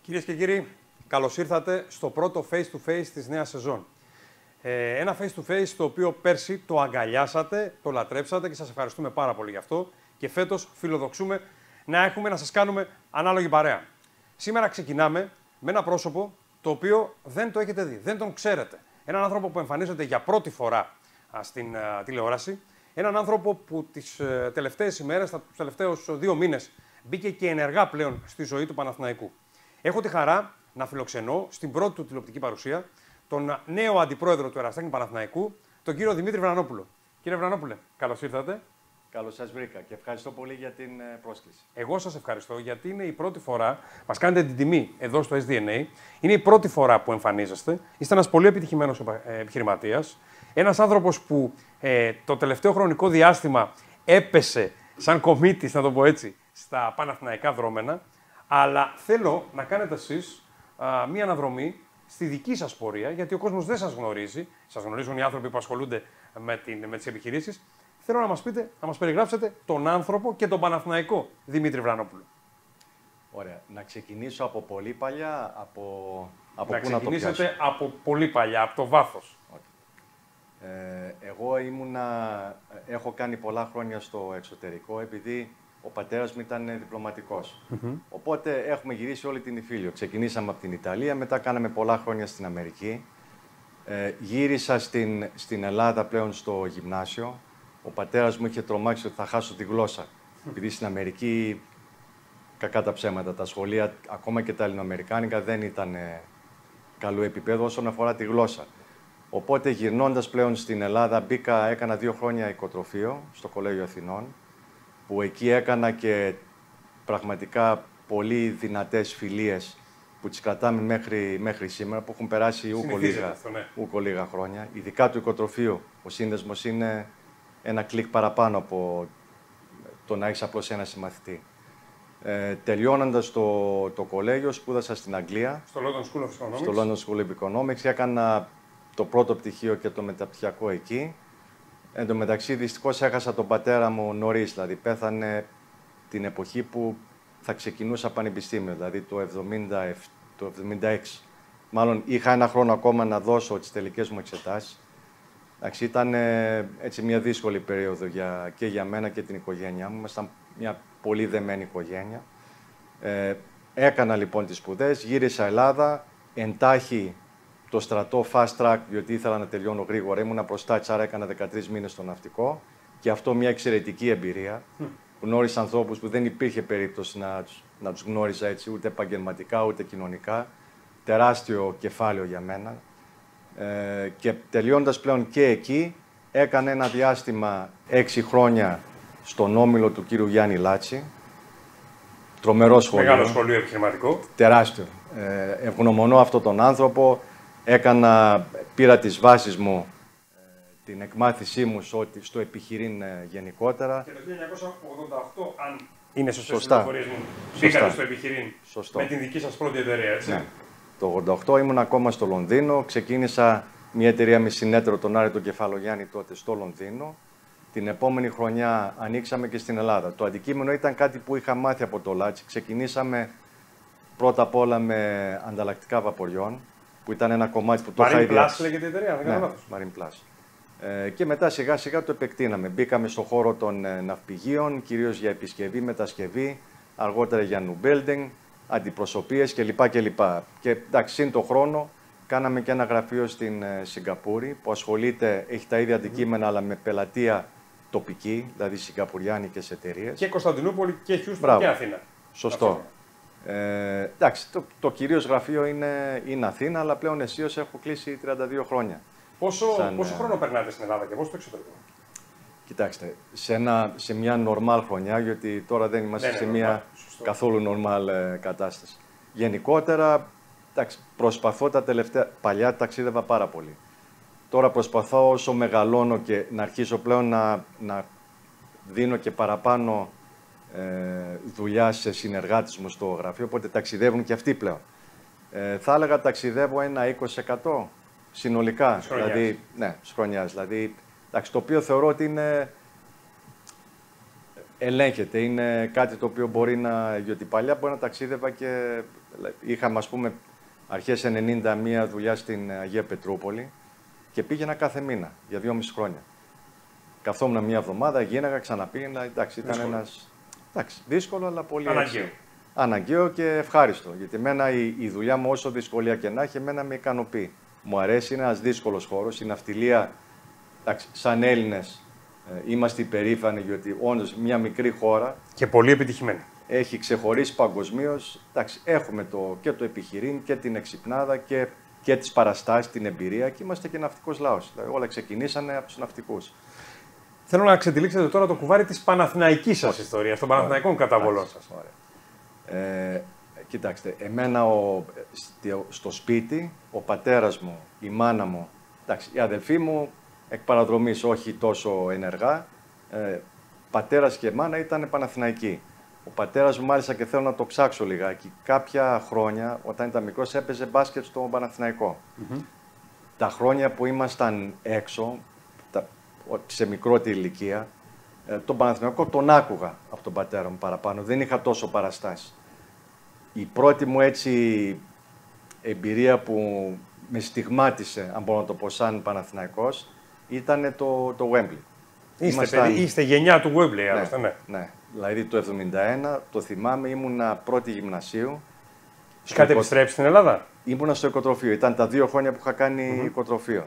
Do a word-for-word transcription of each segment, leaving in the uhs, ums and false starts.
Κυρίες και κύριοι, καλώς ήρθατε στο πρώτο face-to-face της νέας σεζόν. Ε, ένα face-to-face το οποίο πέρσι το αγκαλιάσατε, το λατρέψατε και σας ευχαριστούμε πάρα πολύ γι' αυτό. Και φέτος φιλοδοξούμε να έχουμε, να σας κάνουμε ανάλογη παρέα. Σήμερα ξεκινάμε με ένα πρόσωπο το οποίο δεν το έχετε δει, δεν τον ξέρετε. Έναν άνθρωπο που εμφανίζεται για πρώτη φορά α, στην α, τηλεόραση. Έναν άνθρωπο που τις α, τελευταίες ημέρες, τους τελευταίους δύο μήνες, μπήκε και ενεργά πλέον στη ζωή του Παναθηναϊκού. Έχω τη χαρά να φιλοξενώ στην πρώτη του τηλεοπτική παρουσία τον νέο αντιπρόεδρο του Εραστέχνη Παναθηναϊκού, τον κύριο Δημήτρη Βρανόπουλο. Κύριε Βρανόπουλε, καλώς ήρθατε. Καλώς σας βρήκα και ευχαριστώ πολύ για την πρόσκληση. Εγώ σας ευχαριστώ γιατί είναι η πρώτη φορά, μας κάνετε την τιμή εδώ στο ες ντι εν έι, είναι η πρώτη φορά που εμφανίζεστε. Είστε ένας πολύ επιτυχημένος επιχειρηματίας, ένας άνθρωπος που ε, το τελευταίο χρονικό διάστημα έπεσε σαν κομίτης, να το πω έτσι, στα παναθηναϊκά δρόμενα, αλλά θέλω να κάνετε εσείς α, μία αναδρομή στη δική σας πορεία, γιατί ο κόσμος δεν σας γνωρίζει, σας γνωρίζουν οι άνθρωποι που ασχολούνται με, την, με τις επιχειρήσεις. Θέλω να μας πείτε, να μας περιγράψετε τον άνθρωπο και τον Παναθηναϊκό Δημήτρη Βρανόπουλο. Ωραία. Να ξεκινήσω από πολύ παλιά, από, από να πού να το πιάσω. Να ξεκινήσετε από πολύ παλιά, από το βάθος. Okay. Ε, εγώ ήμουνα, έχω κάνει πολλά χρόνια στο εξωτερικό, επειδή ο πατέρας μου ήταν διπλωματικός. Mm-hmm. Οπότε έχουμε γυρίσει όλη την Ιφίλιο. Ξεκινήσαμε από την Ιταλία, μετά κάναμε πολλά χρόνια στην Αμερική. Ε, γύρισα στην, στην Ελλάδα πλέον στο γυμνάσιο. Ο πατέρας μου είχε τρομάξει ότι θα χάσω τη γλώσσα. Επειδή στην Αμερική, κακά τα ψέματα, τα σχολεία, ακόμα και τα ελληνοαμερικάνικα, δεν ήταν ε, καλού επίπεδου όσον αφορά τη γλώσσα. Οπότε γυρνώντας πλέον στην Ελλάδα, μπήκα, έκανα δύο χρόνια οικοτροφείο στο Κολέγιο Αθηνών, που εκεί έκανα και πραγματικά πολύ δυνατές φιλίες που τις κρατάμε μέχρι, μέχρι σήμερα, που έχουν περάσει ούκο λίγα, ναι. ούκο λίγα χρόνια. Ειδικά του οικοτροφείου, ο σύνδεσμος είναι ένα κλικ παραπάνω από το να έχεις απλώς ένα συμμαθητή. Ε, τελειώνοντας το, το κολέγιο, σπούδασα στην Αγγλία. Στο London School of Economics. Στο London School of Economics. Έκανα το πρώτο πτυχίο και το μεταπτυχιακό εκεί. Εν τω μεταξύ, δυστυχώς έχασα τον πατέρα μου νωρίς, δηλαδή πέθανε την εποχή που θα ξεκινούσα πανεπιστήμιο, δηλαδή το εβδομήντα, το εβδομήντα έξι. Μάλλον είχα ένα χρόνο ακόμα να δώσω τις τελικές μου εξετάσεις. Εντάξει, ήταν έτσι μια δύσκολη περίοδο για, και για μένα και την οικογένειά μου. Ήμασταν μια πολύ δεμένη οικογένεια. Ε, έκανα λοιπόν τις σπουδές, γύρισα Ελλάδα, εντάχει το στρατό fast track, διότι ήθελα να τελειώνω γρήγορα. Ήμουνα προστάτης, άρα έκανα δεκατρείς μήνες στο ναυτικό. Και αυτό μια εξαιρετική εμπειρία. Mm. Γνώρισα ανθρώπους που δεν υπήρχε περίπτωση να τους, να τους γνώριζα έτσι, ούτε επαγγελματικά, ούτε κοινωνικά. Τεράστιο κεφάλαιο για μένα. Ε, και τελειώντας πλέον και εκεί, έκανα ένα διάστημα έξι χρόνια στον όμιλο του κύριου Γιάννη Λάτση. Τρομερό σχολείο. Μεγάλο σχολείο επιχειρηματικό. Τεράστιο. Ε, ευγνωμονώ αυτόν τον άνθρωπο. Έκανα, πήρα τις βάσεις μου, ε, την εκμάθησή μου στο, στο επιχειρήν ε, γενικότερα. Και το χίλια εννιακόσια ογδόντα οκτώ, αν είναι σωστές οι Σωστά. πληροφορίες μου, μπήκατε στο επιχειρήν Σωστό. με την δική σας πρώτη εταιρεία, έτσι. Ναι. Το ογδόντα οκτώ ήμουν ακόμα στο Λονδίνο. Ξεκίνησα μια εταιρεία με συνέτερο τον Άρη τον Κεφαλογιάννη τότε στο Λονδίνο. Την επόμενη χρονιά ανοίξαμε και στην Ελλάδα. Το αντικείμενο ήταν κάτι που είχα μάθει από το Λάτσι. Ξεκινήσαμε πρώτα απ' όλα με ανταλλακτικά βαποριών, που ήταν ένα κομμάτι που το είχα ήδη. Marine Plus λέγεται η εταιρεία, δεν κάνω λάθος. Marine Plus. Ε, και μετά σιγά σιγά το επεκτείναμε. Μπήκαμε στον χώρο των ε, ναυπηγείων, κυρίως για επισκευή, μετασκευή, αργότερα για new building, αντιπροσωπείες κλπ. κλπ. Και εντάξει, σύν το χρόνο κάναμε και ένα γραφείο στην ε, Σιγκαπούρη που ασχολείται, έχει τα ίδια αντικείμενα, mm. αλλά με πελατεία τοπική, δηλαδή σιγκαπουριάνικες εταιρείες. Και Κωνσταντινούπολη και Χιούστον και Αθήνα. Σωστό. Ε, εντάξει, το, το κυρίως γραφείο είναι, είναι Αθήνα, αλλά πλέον αισίως έχω κλείσει τριάντα δύο χρόνια. Πόσο, Σαν, πόσο χρόνο περνάτε στην Ελλάδα και πώς στο εξωτερικό? Κοιτάξτε, σε, ένα, σε μια normal χρονιά, γιατί τώρα δεν είμαστε ναι, σε ναι, μια normal, καθόλου normal ε, κατάσταση. Γενικότερα, εντάξει, προσπαθώ τα τελευταία, παλιά ταξίδευα πάρα πολύ. Τώρα προσπαθώ όσο μεγαλώνω και να αρχίσω πλέον να, να δίνω και παραπάνω ε, δουλειά σε συνεργάτες μου στο γραφείο, οπότε ταξιδεύουν και αυτοί πλέον. Ε, θα έλεγα ταξιδεύω ένα είκοσι τοις εκατό συνολικά, δηλαδή, ναι, της χρονιάς. Δηλαδή, εντάξει, το οποίο θεωρώ ότι είναι ελέγχεται. Είναι κάτι το οποίο μπορεί να... Γιατί παλιά μπορεί να ταξίδευα και είχαμε, ας πούμε, αρχές ενενήντα μία δουλειά στην Αγία Πετρούπολη και πήγαινα κάθε μήνα για δυόμιση χρόνια. Καθόμουν μία εβδομάδα, γίναγα, ξαναπήγαινα. Εντάξει, ήταν δύσκολο. ένας... Εντάξει, δύσκολο, αλλά πολύ Αναγκαίο. έτσι. Αναγκαίο και ευχάριστο. Γιατί εμένα η, η δουλειά μου, όσο δυσκολία και να έχει, εμένα με ικανοποιεί. Μου αρέσει, είναι ένας δύσκολος χώρος. Η ναυτιλία, εντάξει, σαν Έλληνες, ε, είμαστε υπερήφανοι γιατί όντως μια μικρή χώρα. Και πολύ επιτυχημένη. Έχει ξεχωρίσει παγκοσμίως. Έχουμε το, και το επιχειρήν και την εξυπνάδα και, και τις παραστάσεις, την εμπειρία και είμαστε και ναυτικός λαός. Δηλαδή, όλα ξεκινήσανε από τους ναυτικούς. Θέλω να ξετυλίξετε τώρα το κουβάρι της Παναθηναϊκής σας ιστορίας, των Παναθηναϊκών καταβολών σας. Ε, κοιτάξτε, εμένα ο, στο σπίτι, ο πατέρας μου, η μάνα μου, εντάξει, η αδελφή μου εκ παραδρομής όχι τόσο ενεργά, ε, πατέρας και μάνα ήταν Παναθηναϊκοί. Ο πατέρας μου, μάλιστα, και θέλω να το ψάξω λιγάκι, κάποια χρόνια όταν ήταν μικρός έπαιζε μπάσκετ στο Παναθηναϊκό. Mm-hmm. Τα χρόνια που ήμασταν έξω, τα, σε μικρότερη ηλικία, τον Παναθηναϊκό τον άκουγα από τον πατέρα μου παραπάνω, δεν είχα τόσο παραστάσεις. Η πρώτη μου έτσι εμπειρία που με στιγμάτισε, αν μπορώ να το πω, σαν Παναθηναϊκός, ήταν το, το Wembley. Είστε, Ήμασταν... παιδί, είστε γενιά του Wembley, ναι, άλλωστε, ναι. ναι. Δηλαδή το εβδομήντα ένα, το θυμάμαι, ήμουνα πρώτη γυμνασίου. Είχατε επιστρέψει στην Ελλάδα? Ήμουνα στο οικοτροφείο. Ήταν τα δύο χρόνια που είχα κάνει mm-hmm. οικοτροφείο.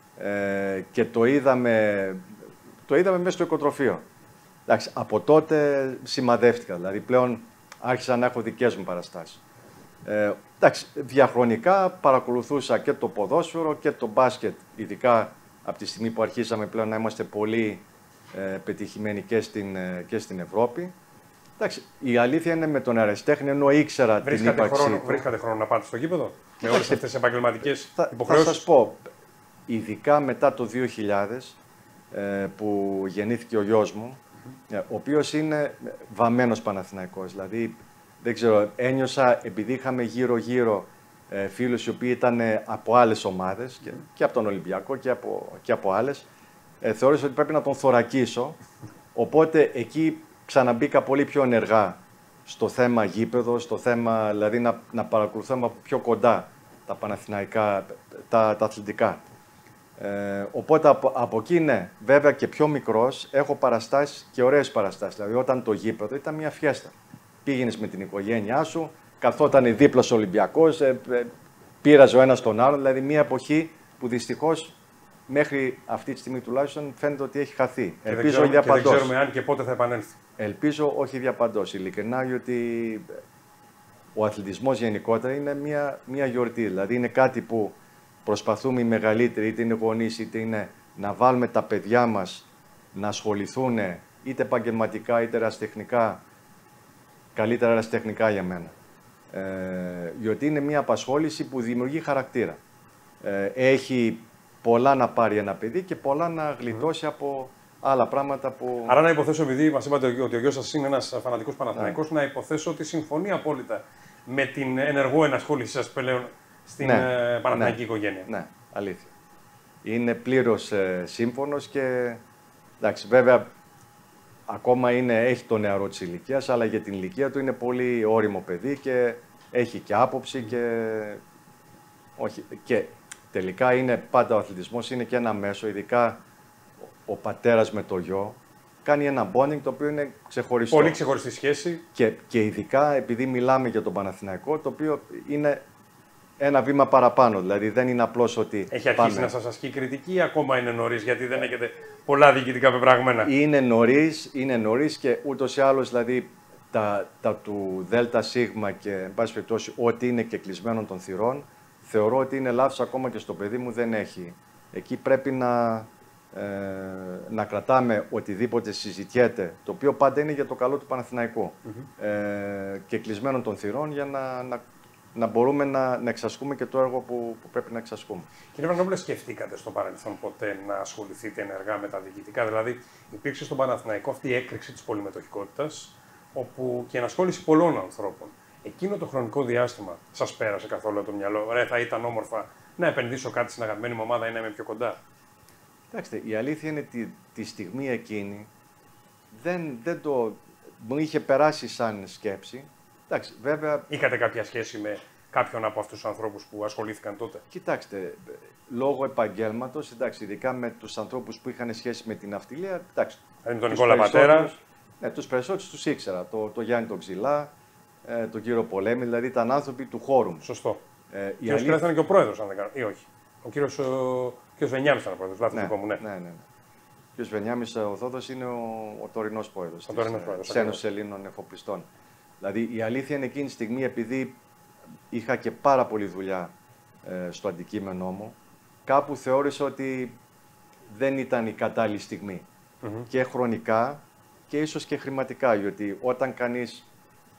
Ε, και το είδαμε, το είδαμε μέσα στο οικοτροφείο. Εντάξει, από τότε σημαδεύτηκα. Δηλαδή πλέον άρχισα να έχω δικές μου παραστάσεις. Ε, εντάξει, διαχρονικά παρακολουθούσα και το ποδόσφαιρο και το μπάσκετ, ειδικά από τη στιγμή που αρχίσαμε πλέον να είμαστε πολύ ε, πετυχημένοι και στην, ε, και στην Ευρώπη. Εντάξει, η αλήθεια είναι με τον αεραστέχνη, ενώ ήξερα βρίσκατε την ύπαρξη... Χρόνο, βρίσκατε χρόνο να πάτε στο γήπεδο, με όλες αυτές τις επαγγελματικές θα, υποχρεώσεις? Θα σας πω, ειδικά μετά το δύο χιλιάδες, ε, που γεννήθηκε ο γιος μου, mm-hmm. ο οποίος είναι βαμμένος Παναθηναϊκός. Δηλαδή, δεν ξέρω, ένιωσα, επειδή είχαμε γύρω-γύρω ε, φίλους οι οποίοι ήταν από άλλες ομάδες, και, και από τον Ολυμπιακό και από, και από άλλες, ε, θεώρησα ότι πρέπει να τον θωρακίσω. Οπότε εκεί ξαναμπήκα πολύ πιο ενεργά στο θέμα γήπεδο, στο θέμα δηλαδή να, να παρακολουθούμε από πιο κοντά τα παναθηναϊκά, τα, τα αθλητικά. Ε, οπότε από, από εκεί, ναι, βέβαια και πιο μικρός, έχω παραστάσεις και ωραίες παραστάσεις. Δηλαδή όταν το γήπεδο ήταν μια φιέστα. Πήγαινες με την οικογένειά σου, καθόταν δίπλα ο Ολυμπιακός, ε, ε, πήραζε ο ένας τον άλλον, δηλαδή μια εποχή που δυστυχώς μέχρι αυτή τη στιγμή τουλάχιστον φαίνεται ότι έχει χαθεί. Και Ελπίζω δεν, διαπαντός. και δεν ξέρουμε αν και πότε θα επανέλθει. Ελπίζω όχι διαπαντός. Ειλικρινά, γιατί ο αθλητισμός γενικότερα είναι μια, μια γιορτή. Δηλαδή είναι κάτι που προσπαθούμε οι μεγαλύτεροι, είτε είναι γονείς, είτε είναι να βάλουμε τα παιδιά μας να ασχοληθούν είτε επαγγελματικά είτε ερασιτεχνικά. Καλύτερα ερασιτεχνικά για μένα. Ε, γιατί είναι μια απασχόληση που δημιουργεί χαρακτήρα. Ε, έχει πολλά να πάρει ένα παιδί και πολλά να γλιτώσει mm. από άλλα πράγματα που... Άρα να υποθέσω, επειδή μας είπατε ότι ο γιος σας είναι ένας φανατικός Παναθηναϊκός, yeah. να υποθέσω ότι συμφωνεί απόλυτα με την ενεργό ενασχόλησή σας πλέον στην ναι. Παναθηναϊκή ναι. οικογένεια. Ναι, αλήθεια. Είναι πλήρως ε, σύμφωνος και εντάξει, βέβαια ακόμα είναι, έχει το νεαρό της ηλικίας, αλλά για την ηλικία του είναι πολύ ώριμο παιδί και έχει και άποψη και... Όχι, και τελικά είναι πάντα ο αθλητισμός, είναι και ένα μέσο, ειδικά ο πατέρας με το γιο, κάνει ένα bonding το οποίο είναι ξεχωριστό. Πολύ ξεχωριστή σχέση. Και, και ειδικά επειδή μιλάμε για τον Παναθηναϊκό, το οποίο είναι ένα βήμα παραπάνω. Δηλαδή δεν είναι απλώς ότι. Έχει αρχίσει πάμε... να σας ασκεί κριτική ή ακόμα είναι νωρίς, γιατί δεν έχετε πολλά διοικητικά πεπράγμενα? Είναι νωρίς, είναι νωρίς και ούτως ή άλλως δηλαδή τα, τα του ΔΣ και εν πάση περιπτώσει ό,τι είναι και κλεισμένων των θυρών, θεωρώ ότι είναι λάθος ακόμα και στο παιδί μου δεν έχει. Εκεί πρέπει να, ε, να κρατάμε οτιδήποτε συζητιέται, το οποίο πάντα είναι για το καλό του Παναθηναϊκού mm-hmm. ε, και κλεισμένων των θυρών για να, να, να μπορούμε να, να εξασκούμε και το έργο που, που πρέπει να εξασκούμε. Κύριε Βρανόπουλε, σκεφτήκατε στο παρελθόν ποτέ να ασχοληθείτε ενεργά με τα διοικητικά? Δηλαδή, υπήρξε στον Παναθηναϊκό αυτή η έκρηξη της πολυμετοχικότητας, όπου και ενασχόληση πολλών ανθρώπων. Εκείνο το χρονικό διάστημα σας πέρασε καθόλου το μυαλό? Ρε, θα ήταν όμορφα να επενδύσω κάτι στην αγαπημένη μου ομάδα ή να είμαι πιο κοντά? Κοιτάξτε, η αλήθεια είναι ότι τη στιγμή εκείνη δεν, δεν το... μου είχε περάσει σαν σκέψη. Εντάξει, βέβαια... Είχατε κάποια σχέση με κάποιον από αυτούς τους ανθρώπους που ασχολήθηκαν τότε? Κοιτάξτε, λόγω επαγγέλματος, εντάξει, ειδικά με τους ανθρώπους που είχαν σχέση με την ναυτιλία, εντάξει. Δηλαδή με τον Νικόλα Πατέρα. Ναι, τους περισσότερους τους ήξερα. Το, το Γιάννη τον Ξυλά, ε, τον κύριο Πολέμη, δηλαδή ήταν άνθρωποι του χώρου μου. Σωστό. Ε, η αλήθεια... ήταν και ο πρόεδρος, αν δεν κάνω, ή όχι. Ο κύριος, ο... κύριος Βενιάμις ήταν ο πρόεδρος, λάθος δικό μου, ναι. ναι, ναι, ναι. Ο κύριος Βενιάμις ο Θόδος είναι ο, ο τωρινός πρόεδρος της Ένωσης Ελλήνων Εφοπλιστών. Δηλαδή η αλήθεια είναι εκείνη τη στιγμή, επειδή είχα και πάρα πολλή δουλειά ε, στο αντικείμενό μου, κάπου θεώρησα ότι δεν ήταν η κατάλληλη στιγμή. Mm-hmm. Και χρονικά και ίσως και χρηματικά, γιατί όταν κανείς,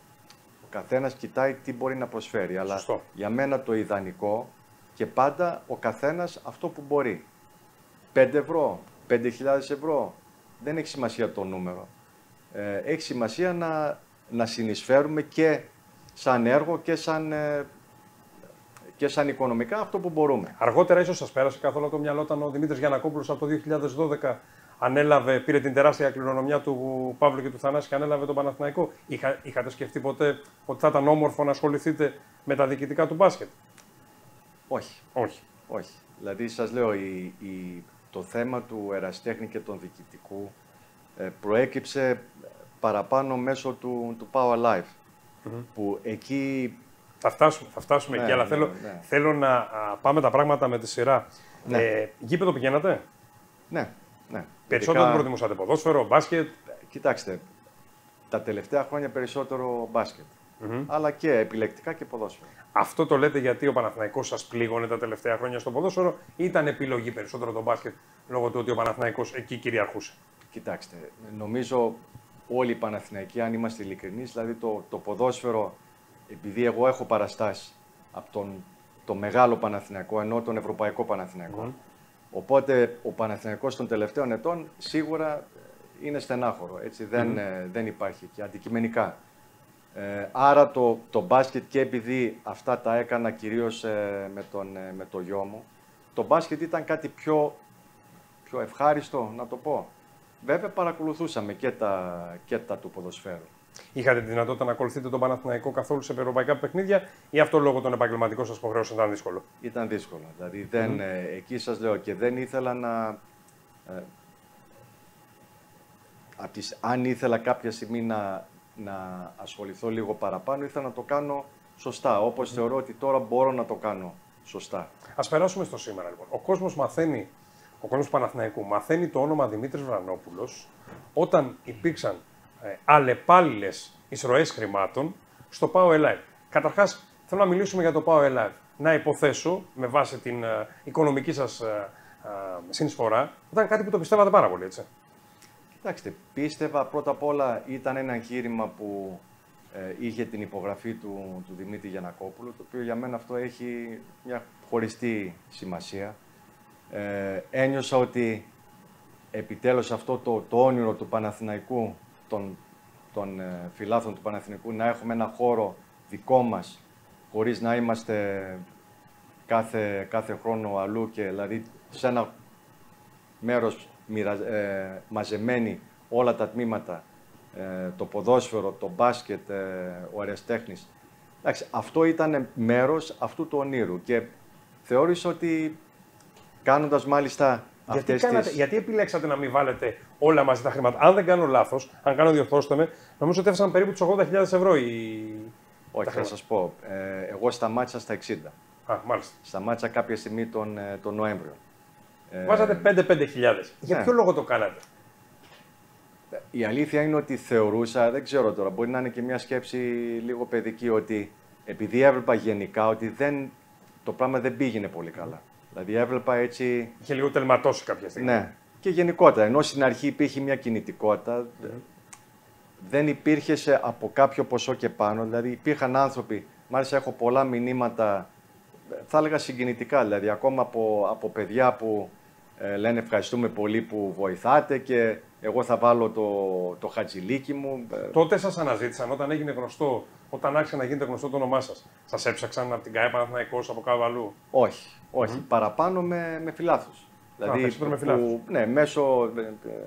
ο καθένας κοιτάει τι μπορεί να προσφέρει. Σωστό. Αλλά για μένα το ιδανικό και πάντα ο καθένας αυτό που μπορεί. πέντε ευρώ, πέντε χιλιάδες ευρώ, δεν έχει σημασία το νούμερο. Ε, έχει σημασία να, να συνεισφέρουμε και σαν έργο και σαν, ε, και σαν οικονομικά αυτό που μπορούμε. Αργότερα ίσως σας πέρασε καθόλου από το μυαλό όταν ο Δημήτρης Γιαννακόπουλος από το δύο χιλιάδες δώδεκα ανέλαβε, πήρε την τεράστια κληρονομιά του Παύλου και του Θανάση και ανέλαβε τον Παναθηναϊκό. Είχα, είχατε σκεφτεί ποτέ ότι θα ήταν όμορφο να ασχοληθείτε με τα διοικητικά του μπάσκετ? Όχι. Όχι. Όχι. Δηλαδή σας λέω, η, η, το θέμα του ερασιτέχνη και των διοικητικού ε, προέκυψε παραπάνω μέσω του, του Power Life. Mm-hmm. Που εκεί... Θα φτάσουμε, θα φτάσουμε ναι, εκεί, αλλά ναι, θέλω, ναι. θέλω να α, πάμε τα πράγματα με τη σειρά. Ναι. Ε, γήπεδο πηγαίνατε? Ναι, ναι. Περισσότερο Ειδικά... προτιμούσατε ποδόσφαιρο, μπάσκετ? Κοιτάξτε, τα τελευταία χρόνια περισσότερο μπάσκετ. Mm-hmm. Αλλά και επιλεκτικά και ποδόσφαιρο. Αυτό το λέτε γιατί ο Παναθηναϊκός σας πλήγωνε τα τελευταία χρόνια στο ποδόσφαιρο ή ήταν επιλογή περισσότερο το μπάσκετ λόγω του ότι ο Παναθηναϊκός εκεί κυριαρχούσε? Κοιτάξτε, νομίζω όλοι οι Παναθηναϊκοί, αν είμαστε ειλικρινείς, δηλαδή το, το ποδόσφαιρο, επειδή εγώ έχω παραστάσει από τον το μεγάλο Παναθηναϊκό, ενώ τον Ευρωπαϊκό Παναθηναϊκό. Mm-hmm. Οπότε ο Παναθηναϊκός των τελευταίων ετών σίγουρα είναι στενάχωρο, έτσι, δεν, mm-hmm. ε, δεν υπάρχει και αντικειμενικά. Ε, άρα το, το μπάσκετ, και επειδή αυτά τα έκανα κυρίως ε, με, τον, ε, με το γιο μου, το μπάσκετ ήταν κάτι πιο, πιο ευχάριστο, να το πω. Βέβαια παρακολουθούσαμε και τα, και τα του ποδοσφαίρου. Είχατε τη δυνατότητα να ακολουθείτε τον Παναθηναϊκό καθόλου σε ευρωπαϊκά παιχνίδια ή αυτό λόγω των επαγγελματικών σας υποχρεώσεων ήταν δύσκολο? Ήταν δύσκολο. Δηλαδή δεν, mm-hmm. ε, εκεί σας λέω, και δεν ήθελα να... Ε, τις, αν ήθελα κάποια στιγμή να, να ασχοληθώ λίγο παραπάνω, ήθελα να το κάνω σωστά, όπως mm-hmm. θεωρώ ότι τώρα μπορώ να το κάνω σωστά. Ας περάσουμε στο σήμερα λοιπόν. Ο κόσμος μαθαίνει, ο κόσμος του Παναθηναϊκού μαθαίνει το όνομα Δημήτρης Βρανόπουλος όταν υπήρξαν ε, αλλεπάλληλες εισρωές χρημάτων στο Power Live. Καταρχάς, θέλω να μιλήσουμε για το Power Live. Να υποθέσω, με βάση την ε, οικονομική σας ε, ε, συνεισφορά, ήταν κάτι που το πιστεύατε πάρα πολύ, έτσι? Κοιτάξτε, πίστευα πρώτα απ' όλα, ήταν ένα εγχείρημα που ε, είχε την υπογραφή του, του Δημήτρη Γιαννακόπουλου, το οποίο για μένα αυτό έχει μια χωριστή σημασία. Ε, ένιωσα ότι επιτέλους αυτό το, το όνειρο του Παναθηναϊκού, των, των ε, φιλάθλων του Παναθηναϊκού, να έχουμε ένα χώρο δικό μας, χωρίς να είμαστε κάθε, κάθε χρόνο αλλού, και δηλαδή σε ένα μέρος μοιρα, ε, μαζεμένοι όλα τα τμήματα, ε, το ποδόσφαιρο, το μπάσκετ, ε, ο αεραστέχνης. Εντάξει, αυτό ήταν μέρος αυτού του ονείρου και θεώρησα ότι κάνοντας μάλιστα γιατί, αυτές κάνατε, τις... γιατί επιλέξατε να μην βάλετε όλα μαζί τα χρήματα? Αν δεν κάνω λάθος, αν κάνω διορθώστε με, νομίζω ότι έφτασαν περίπου τους ογδόντα χιλιάδες ευρώ οι... Όχι, θα σας πω. Ε, εγώ σταμάτησα στα εξήντα. Α, μάλιστα. Σταμάτησα κάποια στιγμή τον, τον Νοέμβριο. Βάζατε πέντε πέντε χιλιάδες. Για ναι. ποιο λόγο το κάνατε? Η αλήθεια είναι ότι θεωρούσα, δεν ξέρω τώρα, μπορεί να είναι και μια σκέψη λίγο παιδική, ότι επειδή έβλεπα γενικά ότι δεν, το πράγμα δεν πήγαινε πολύ καλά. Δηλαδή έβλεπα έτσι... Είχε λίγο τελματώσει κάποια στιγμή. Ναι. Και γενικότερα, ενώ στην αρχή υπήρχε μια κινητικότητα, mm-hmm. δεν υπήρχε σε, από κάποιο ποσό και πάνω. Δηλαδή υπήρχαν άνθρωποι, μάλιστα έχω πολλά μηνύματα, θα έλεγα συγκινητικά, δηλαδή ακόμα από, από παιδιά που ε, λένε ευχαριστούμε πολύ που βοηθάτε και εγώ θα βάλω το, το χατζηλίκι μου. Τότε σας αναζήτησαν όταν έγινε γνωστό, όταν άρχισε να γίνεται γνωστό το όνομά σας? Σας έψαξαν από την ΚΑΕ Παναθηναϊκός, από κάπου αλλού? Όχι, όχι. Mm-hmm. Παραπάνω με, με φιλάθλους. Δηλαδή, Α, με φιλάθλους. Ναι, μέσω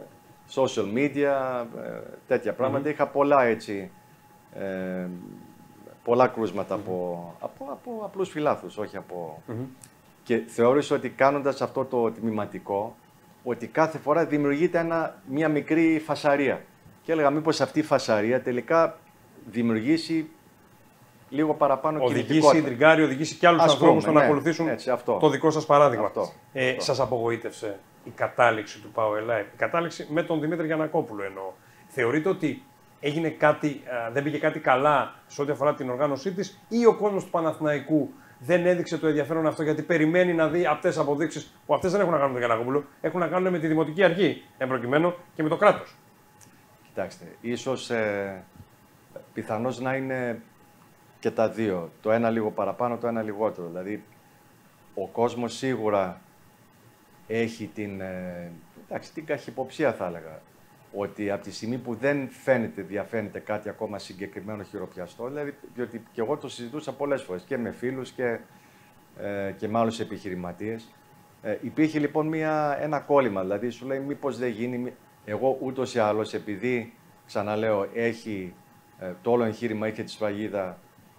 social media, ε, τέτοια πράγματα. Mm-hmm. Είχα πολλά έτσι, ε, πολλά κρούσματα mm-hmm. από, από, από απλούς φιλάθλους, όχι από... Mm-hmm. Και θεώρησα ότι κάνοντας αυτό το τμηματικό, ότι κάθε φορά δημιουργείται ένα, μια μικρή φασαρία. Και έλεγα μήπως αυτή η φασαρία τελικά δημιουργήσει λίγο παραπάνω κινητικότητα. Οδηγήσει, τριγκάρει, οδηγήσει και άλλους ανθρώπους ναι, να ακολουθήσουν έτσι, αυτό. το δικό σας παράδειγμα. Αυτό, ε, αυτό. Σας απογοήτευσε η κατάληξη του Power Live, η κατάληξη με τον Δημήτρη Γιαννακόπουλο εννοώ. Θεωρείτε ότι έγινε κάτι, α, δεν πήγε κάτι καλά σε ό,τι αφορά την οργάνωσή της ή ο κόσμος του Παναθηναϊκού δεν έδειξε το ενδιαφέρον αυτό γιατί περιμένει να δει αυτές τις αποδείξεις που αυτές δεν έχουν να κάνουν με τον Γιαννακόπουλο, έχουν να κάνουν με τη Δημοτική Αρχή εμπροκειμένου και με το κράτος. Κοιτάξτε, ίσως ε, πιθανώς να είναι και τα δύο. Το ένα λίγο παραπάνω, το ένα λιγότερο. Δηλαδή, ο κόσμος σίγουρα έχει την, ε, εντάξει, την καχυποψία, θα έλεγα. Ότι από τη στιγμή που δεν φαίνεται, διαφαίνεται κάτι ακόμα συγκεκριμένο χειροπιαστό, δηλαδή, διότι και εγώ το συζητούσα πολλές φορές και με φίλους και, ε, και με άλλους επιχειρηματίες. Ε, υπήρχε λοιπόν μια, ένα κόλλημα, δηλαδή σου λέει μήπως δεν γίνει. Εγώ ούτως ή άλλως, επειδή, ξαναλέω, έχει, ε, το όλο εγχείρημα είχε τη σφραγίδα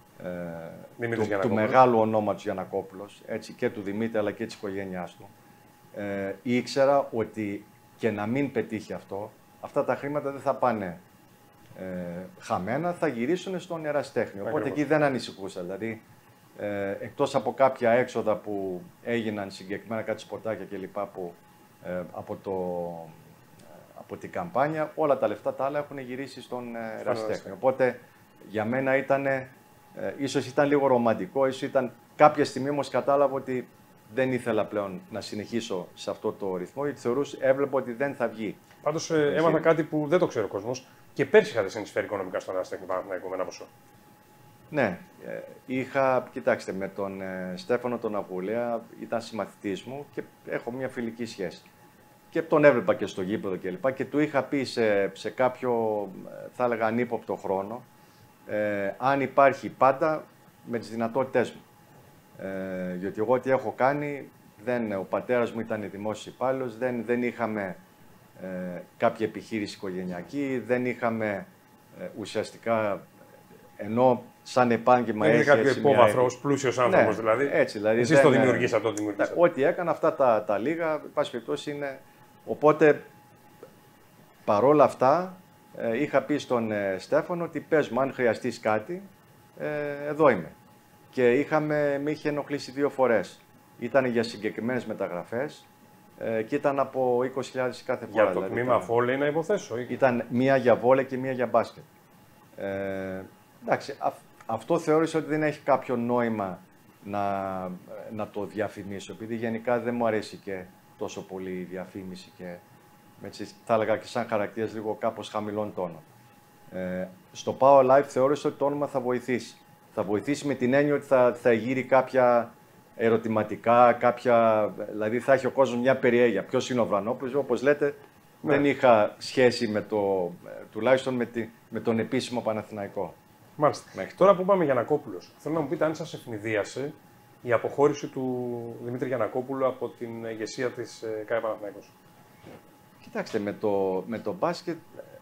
ε, του, του μεγάλου ονόματος Γιαννακόπουλος, έτσι, και του Δημήτρη αλλά και της οικογένειάς του, ε, ήξερα ότι και να μην πετύχει αυτό, αυτά τα χρήματα δεν θα πάνε ε, χαμένα, θα γυρίσουν στον ερασιτέχνη. Οπότε εκεί δεν ανησυχούσα. Δηλαδή, ε, εκτός από κάποια έξοδα που έγιναν συγκεκριμένα, κάτι σποτάκια κλπ. Που ε, από, το, από την καμπάνια, όλα τα λεφτά τα άλλα έχουν γυρίσει στον ε, ερασιτέχνη. Οπότε για μένα ήταν, ε, ίσως ήταν λίγο ρομαντικό, ίσως ήταν κάποια στιγμή όμως κατάλαβα ότι δεν ήθελα πλέον να συνεχίσω σε αυτό το ρυθμό, γιατί θεωρούσα, έβλεπα ότι δεν θα βγει. Πάντως ε, έμαθα κάτι που δεν το ξέρει ο κόσμος. Και πέρσι είχατε συνεισφέρει οικονομικά στον ερασιτέχνη Παναθηναϊκό με ένα ποσό. Ναι, ε, είχα, κοιτάξτε, με τον ε, Στέφανο τον Αβουλέα, ήταν συμμαθητής μου και έχω μια φιλική σχέση. Και τον έβλεπα και στο γήπεδο κλπ. Και, και του είχα πει σε, σε κάποιο, θα έλεγα, ανύποπτο χρόνο, ε, αν υπάρχει πάντα με τις δυνατότητές μου. Ε, γιατί εγώ τι έχω κάνει, δεν, ο πατέρας μου ήταν δημόσιος υπάλληλος, δεν, δεν είχαμε ε, κάποια επιχείρηση οικογενειακή, δεν είχαμε ε, ουσιαστικά, ενώ σαν επάγγελμα έχει. Δεν είναι κάποιο υπόβαθρο, μια... πλούσιος άνθρωπος ναι, δηλαδή. Έτσι, δηλαδή. Εσείς το δημιουργήσατε, το δημιουργήσατε. Ό,τι έκανα, αυτά τα, τα λίγα, εν πάση περιπτώσει είναι. Οπότε, παρόλα αυτά, ε, είχα πει στον ε, Στέφανο ότι πες μου, αν χρειαστείς κάτι, ε, εδώ είμαι. Και είχαμε, με είχε ενοχλήσει δύο φορές. Ήταν για συγκεκριμένες μεταγραφές ε, και ήταν από είκοσι χιλιάδες κάθε φορά. Για το δηλαδή, τμήμα βόλεϊ να υποθέσω. Ή... Ήταν μία για βόλεϊ και μία για μπάσκετ. Ε, εντάξει, α, αυτό θεώρησα ότι δεν έχει κάποιο νόημα να, να το διαφημίσω, επειδή γενικά δεν μου αρέσει και τόσο πολύ η διαφήμιση και έτσι, θα έλεγα και σαν χαρακτήρας λίγο κάπως χαμηλών τόνων. Ε, στο Power Live θεώρησα ότι το όνομα θα βοηθήσει. Θα βοηθήσει με την έννοια ότι θα, θα γύρει κάποια ερωτηματικά, κάποια, δηλαδή θα έχει ο κόσμος μια περιέργεια. Ποιος είναι ο Βρανόπουλος, όπως λέτε, ναι. Δεν είχα σχέση με το, τουλάχιστον με, τη, με τον επίσημο Παναθηναϊκό. Μάλιστα. Μέχρι τώρα που πάμε Γιαννακόπουλος, θέλω να μου πείτε αν σας ευνηδίασε η αποχώρηση του Δημήτρη Γιαννακόπουλου από την ηγεσία της ΚΑΕ Παναθηναϊκός. Κοιτάξτε, με το, με το μπάσκετ,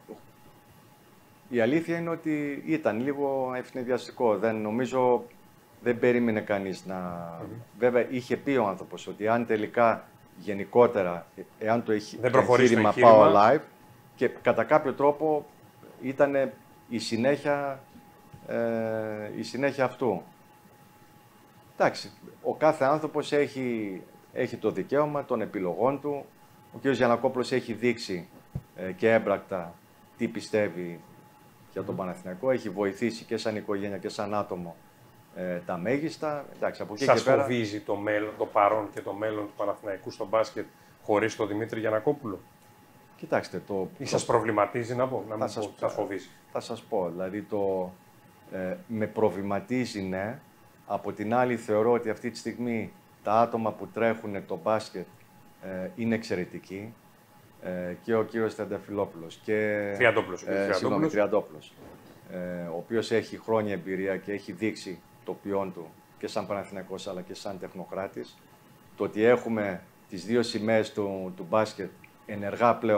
η αλήθεια είναι ότι ήταν λίγο ευνηδιαστικό. Δεν, νομίζω δεν περίμενε κανείς να... Mm-hmm. Βέβαια, είχε πει ο άνθρωπος ότι αν τελικά γενικότερα, εάν το έχει εγχείρημα Power Live και κατά κάποιο τρόπο ήταν η συνέχεια, ε, η συνέχεια αυτού. Εντάξει, ο κάθε άνθρωπος έχει, έχει το δικαίωμα των επιλογών του. Ο κ. Γιαννακόπουλος έχει δείξει ε, και έμπρακτα τι πιστεύει για τον Παναθηναϊκό. Έχει βοηθήσει και σαν οικογένεια και σαν άτομο ε, τα μέγιστα. Εντάξει, από εκεί σας και πέρα... φοβίζει το, μέλλον, το παρόν και το μέλλον του Παναθηναϊκού στο μπάσκετ χωρίς τον Δημήτρη Γιαννακόπουλο? Κοιτάξτε, το... Ή σας προβληματίζει να πω, να μην σας, πω, σας φοβίζει? Θα σας πω, δηλαδή το... Ε, με προβληματίζει, ναι. Από την άλλη θεωρώ ότι αυτή τη στιγμή τα άτομα που τρέχουν το μπάσκετ ε, είναι εξαιρετικοί. Ε, και ο κύριος Τριανταφυλόπουλος και Τριαντόπουλος, ε, συγγνώμη, Τριαντόπουλος, ε, ο οποίος έχει χρόνια εμπειρία και έχει δείξει το ποιόν του και σαν Παναθηναϊκός αλλά και σαν τεχνοκράτης. Το ότι έχουμε τις δύο σημαίες του, του μπάσκετ ενεργά πλέον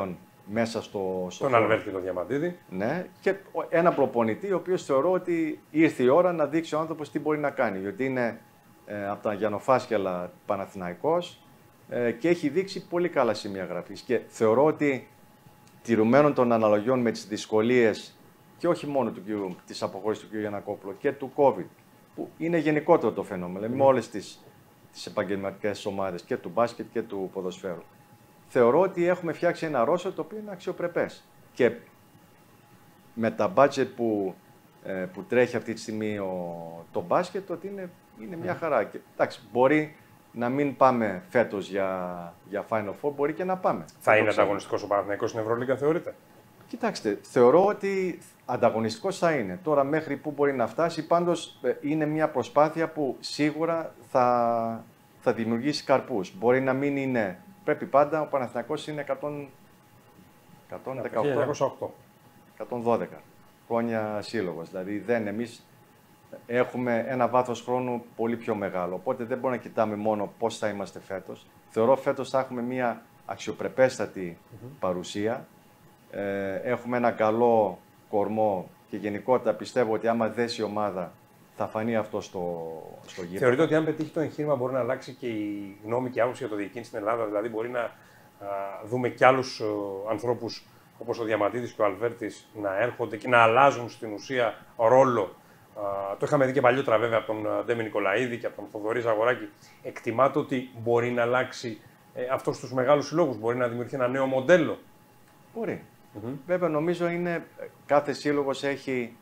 μέσα στο, στο τον Αλβέρτη τον Διαμαντίδη. Ναι, και ένα προπονητή, ο οποίος θεωρώ ότι ήρθε η ώρα να δείξει ο άνθρωπος τι μπορεί να κάνει. Γιατί είναι ε, από τα Γιαννοφάσκελα Παναθηναϊκός ε, και έχει δείξει πολύ καλά σημεία γραφής. Και θεωρώ ότι τηρουμένων των αναλογιών με τις δυσκολίες και όχι μόνο του κ. της αποχώρησης του κ. Γιαννακόπουλου και του COVID, που είναι γενικότερο το φαινόμενο, mm. με όλες τις, τις επαγγελματικές ομάδες και του μπάσκετ και του ποδοσφαίρου. Θεωρώ ότι έχουμε φτιάξει ένα ρόστερ το οποίο είναι αξιοπρεπές. Και με τα μπάτζετ που, ε, που τρέχει αυτή τη στιγμή ο, το μπάσκετ, ότι είναι, είναι μια χαρά. Και, εντάξει, μπορεί να μην πάμε φέτος για, για Final Four, μπορεί και να πάμε. Θα είναι ανταγωνιστικός ο Παναθηναϊκός στην Ευρωλίγκα, θεωρείτε? Κοιτάξτε, θεωρώ ότι ανταγωνιστικός θα είναι. Τώρα μέχρι πού μπορεί να φτάσει, πάντως ε, είναι μια προσπάθεια που σίγουρα θα, θα δημιουργήσει καρπούς. Μπορεί να μην είναι... Πρέπει πάντα, ο Παναθηναϊκός είναι εκατό δεκαοκτώ, εκατόν δώδεκα χρόνια σύλλογος. Δηλαδή δεν, εμείς έχουμε ένα βάθος χρόνου πολύ πιο μεγάλο. Οπότε δεν μπορούμε να κοιτάμε μόνο πώς θα είμαστε φέτος. Θεωρώ φέτος θα έχουμε μια αξιοπρεπέστατη mm-hmm. παρουσία. Ε, έχουμε ένα καλό κορμό και γενικότερα πιστεύω ότι άμα δέσει η ομάδα θα φανεί αυτό στο, στο γήπεδο. Θεωρείτε ότι αν πετύχει το εγχείρημα μπορεί να αλλάξει και η γνώμη και η άποψη για το διοικητή στην Ελλάδα? Δηλαδή μπορεί να α, δούμε κι άλλους ανθρώπους όπως ο Διαμαντίδης και ο Αλβέρτης να έρχονται και να αλλάζουν στην ουσία ρόλο. Α, το είχαμε δει και παλιότερα βέβαια από τον Ντέμι Νικολαίδη και από τον Θοδωρή Ζαγοράκη. Εκτιμάτε ότι μπορεί να αλλάξει ε, αυτό στους μεγάλους συλλόγους, μπορεί να δημιουργήσει ένα νέο μοντέλο? Μπορεί. Mm-hmm. Βέβαια νομίζω είναι κάθε σύλλογος έχει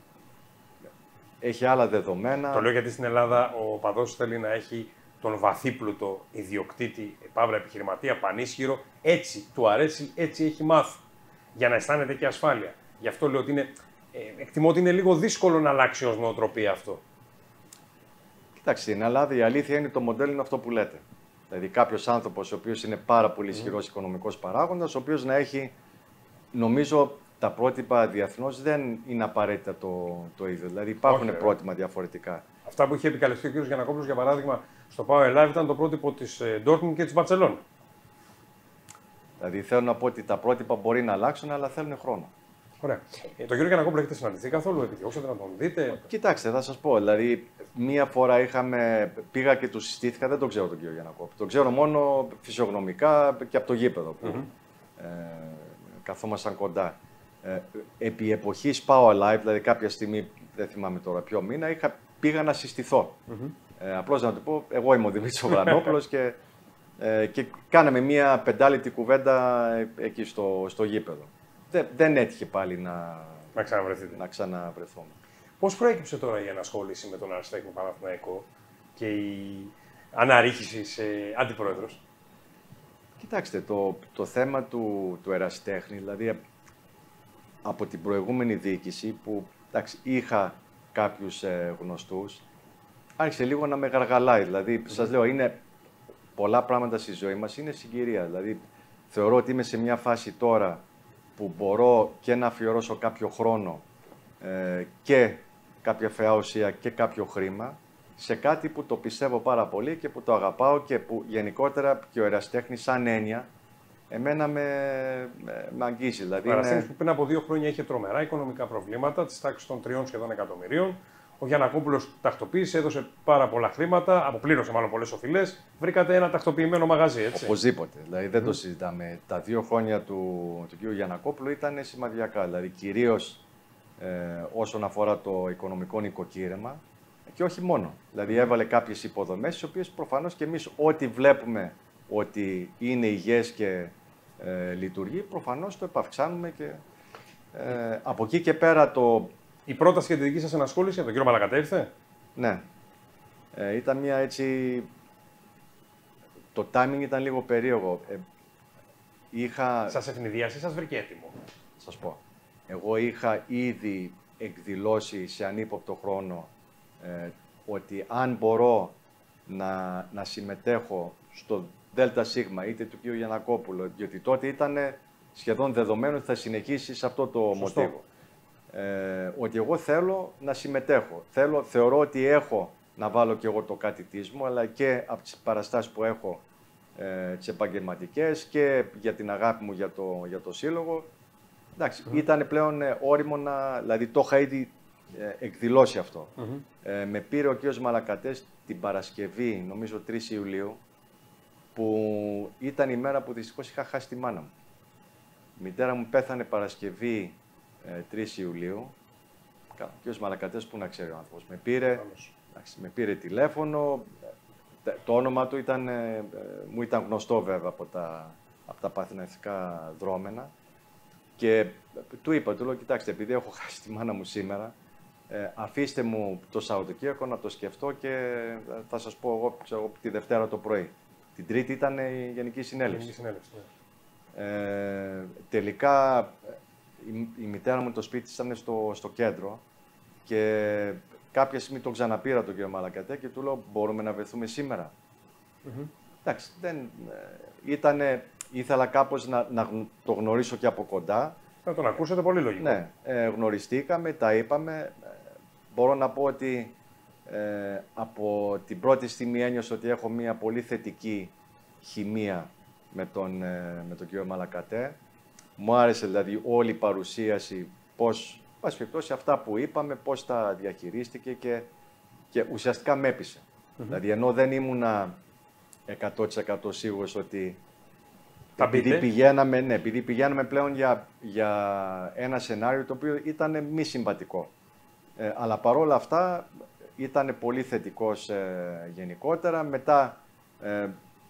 Έχει άλλα δεδομένα. Το λέω γιατί στην Ελλάδα ο παδός θέλει να έχει τον βαθύπλουτο ιδιοκτήτη, παύλα επιχειρηματία, πανίσχυρο. Έτσι του αρέσει, έτσι έχει μάθει. Για να αισθάνεται και ασφάλεια. Γι' αυτό λέω ότι είναι, ε, εκτιμώ ότι είναι λίγο δύσκολο να αλλάξει ως νοοτροπία αυτό. Κοιτάξτε, στην Ελλάδα η αλήθεια είναι το μοντέλο είναι αυτό που λέτε. Δηλαδή κάποιος άνθρωπος ο οποίος είναι πάρα πολύ ισχυρός mm. οικονομικός παράγοντας, ο οποίος να έχει, νομίζω, τα πρότυπα διεθνώς δεν είναι απαραίτητα το, το ίδιο. Δηλαδή υπάρχουν Όχι, πρότυπα διαφορετικά. Αυτά που είχε επικαλεστεί ο κ. Γιαννακόπουλος, για παράδειγμα, στο Power Live ήταν το πρότυπο της Dortmund και της Μπαρτσελόνα. Δηλαδή θέλω να πω ότι τα πρότυπα μπορεί να αλλάξουν, αλλά θέλουν χρόνο. Ωραία. Ε, τον κ. Γιαννακόπουλο έχετε συναντηθεί καθόλου, επιδιώξατε να τον δείτε? Κοιτάξτε, θα σας πω. Δηλαδή, μία φορά είχαμε, πήγα και του συστήθηκα, δεν τον ξέρω τον κ. Γιαννακόπουλο. Τον ξέρω μόνο φυσιογνωμικά και από το γήπεδο που mm-hmm. ε, καθόμασταν κοντά. Ε, επί εποχής Power Live, δηλαδή κάποια στιγμή, δεν θυμάμαι τώρα ποιο μήνα, είχα, πήγα να συστηθώ. Mm-hmm. Ε, απλώς να του πω, εγώ είμαι ο Δημήτρης Βρανόπουλος και, ε, και κάναμε μία πεντάλεπτη κουβέντα εκεί στο, στο γήπεδο. Δεν, δεν έτυχε πάλι να, να, ξαναβρεθείτε. να ξαναβρεθούμε. Πώς προέκυψε τώρα η ενασχόληση με τον Αριστέχνη Παναθηναϊκό και η αναρρίχηση σε αντιπρόεδρος? Κοιτάξτε, το, το θέμα του, του ερασιτέχνη, δηλαδή από την προηγούμενη διοίκηση που εντάξει, είχα κάποιους ε, γνωστούς, άρχισε λίγο να με γαργαλάει. Δηλαδή, mm-hmm. σας λέω, είναι πολλά πράγματα στη ζωή μας, είναι συγκυρία. Δηλαδή, θεωρώ ότι είμαι σε μια φάση τώρα που μπορώ και να αφιερώσω κάποιο χρόνο ε, και κάποια φαιά ουσία και κάποιο χρήμα σε κάτι που το πιστεύω πάρα πολύ και που το αγαπάω και που γενικότερα και ο ερασιτέχνης σαν έννοια εμένα με, με, με αγγίζει. Δηλαδή ο Ερασιτέχνης είναι... που πριν από δύο χρόνια είχε τρομερά οικονομικά προβλήματα της τάξης των τριών σχεδόν εκατομμυρίων. Ο Γιαννακόπουλος τακτοποίησε, έδωσε πάρα πολλά χρήματα, αποπλήρωσε μάλλον πολλές οφειλές. Βρήκατε ένα τακτοποιημένο μαγαζί, έτσι? Οπωσδήποτε. Δηλαδή δεν mm. το συζητάμε. Τα δύο χρόνια του, του κ. Γιαννακόπουλου ήταν σημαδιακά. Δηλαδή κυρίως ε, όσον αφορά το οικονομικό νοικοκύρεμα και όχι μόνο. Δηλαδή έβαλε κάποιες υποδομές, τις οποίες προφανώς και εμείς ό,τι βλέπουμε ότι είναι υγιές και ε, λειτουργεί, προφανώς το επαυξάνουμε και ε, από εκεί και πέρα το... Η πρόταση για τη δική σας ενασχόληση από τον κύριο Μαλακατέ ήρθε? Ναι. Ε, ήταν μια έτσι... Το timing ήταν λίγο περίεργο. Ε, είχα... Σας ευνηδίασε ή σας βρήκε έτοιμο? Σας πω. Εγώ είχα ήδη εκδηλώσει σε ανύποπτο χρόνο ε, ότι αν μπορώ να, να συμμετέχω στο ΔΣ είτε του κ. Γιαννακόπουλου, διότι τότε ήταν σχεδόν δεδομένο ότι θα συνεχίσει σε αυτό το Σωστό. μοτίβο. Ε, ότι εγώ θέλω να συμμετέχω. Θέλω, θεωρώ ότι έχω να βάλω και εγώ το κάτι της μου, αλλά και από τις παραστάσεις που έχω ε, τις επαγγελματικές και για την αγάπη μου για το, για το σύλλογο. Εντάξει, mm-hmm. ήταν πλέον ε, όριμο να, δηλαδή το είχα ήδη ε, εκδηλώσει αυτό. Mm-hmm. Ε, με πήρε ο κ. Μαλακατές την Παρασκευή, νομίζω τρεις Ιουλίου, που ήταν η μέρα που δυστυχώς είχα χάσει τη μάνα μου. Η μητέρα μου πέθανε Παρασκευή ε, τρεις Ιουλίου. Ο κ. Μαλακατές, που να ξέρει ο άνθρωπος, με πήρε, εντάξει, με πήρε τηλέφωνο. Το όνομα του ήταν, ε, μου ήταν γνωστό βέβαια από τα, από τα παθηναϊκά δρόμενα. Και του είπα, του λέω, κοιτάξτε, επειδή έχω χάσει τη μάνα μου σήμερα, ε, αφήστε μου το Σαββατοκύριακο να το σκεφτώ και θα σας πω εγώ, ξέρω, τη Δευτέρα το πρωί. Την Τρίτη ήταν η Γενική Συνέλευση. Γενική Συνέλευση, ναι. ε, τελικά η, η μητέρα μου το σπίτι της ήταν στο, στο κέντρο και κάποια στιγμή τον ξαναπήρα τον κύριο Μαλακατέ και του λέω, μπορούμε να βρεθούμε σήμερα. Mm-hmm. Εντάξει, δεν, ε, ήτανε, ήθελα κάπως να, να το γνωρίσω και από κοντά. Να τον ακούσετε, πολύ λογικό. Ναι, ε, γνωριστήκαμε, τα είπαμε. Ε, μπορώ να πω ότι ε, από την πρώτη στιγμή ένιωσα ότι έχω μια πολύ θετική χημεία με τον, ε, με τον κύριο Μαλακατέ. Μου άρεσε δηλαδή όλη η παρουσίαση, πώς, πάση περιπτώσει, αυτά που είπαμε, πώς τα διαχειρίστηκε και, και ουσιαστικά με έπεισε. Mm-hmm. Δηλαδή, ενώ δεν ήμουνα εκατό τοις εκατό σίγουρος ότι επειδή πηγαίναμε, ναι, επειδή πηγαίναμε πλέον για, για ένα σενάριο το οποίο ήταν μη συμβατικό. Ε, αλλά παρόλα αυτά ήταν πολύ θετικός ε, γενικότερα. Μετά ε,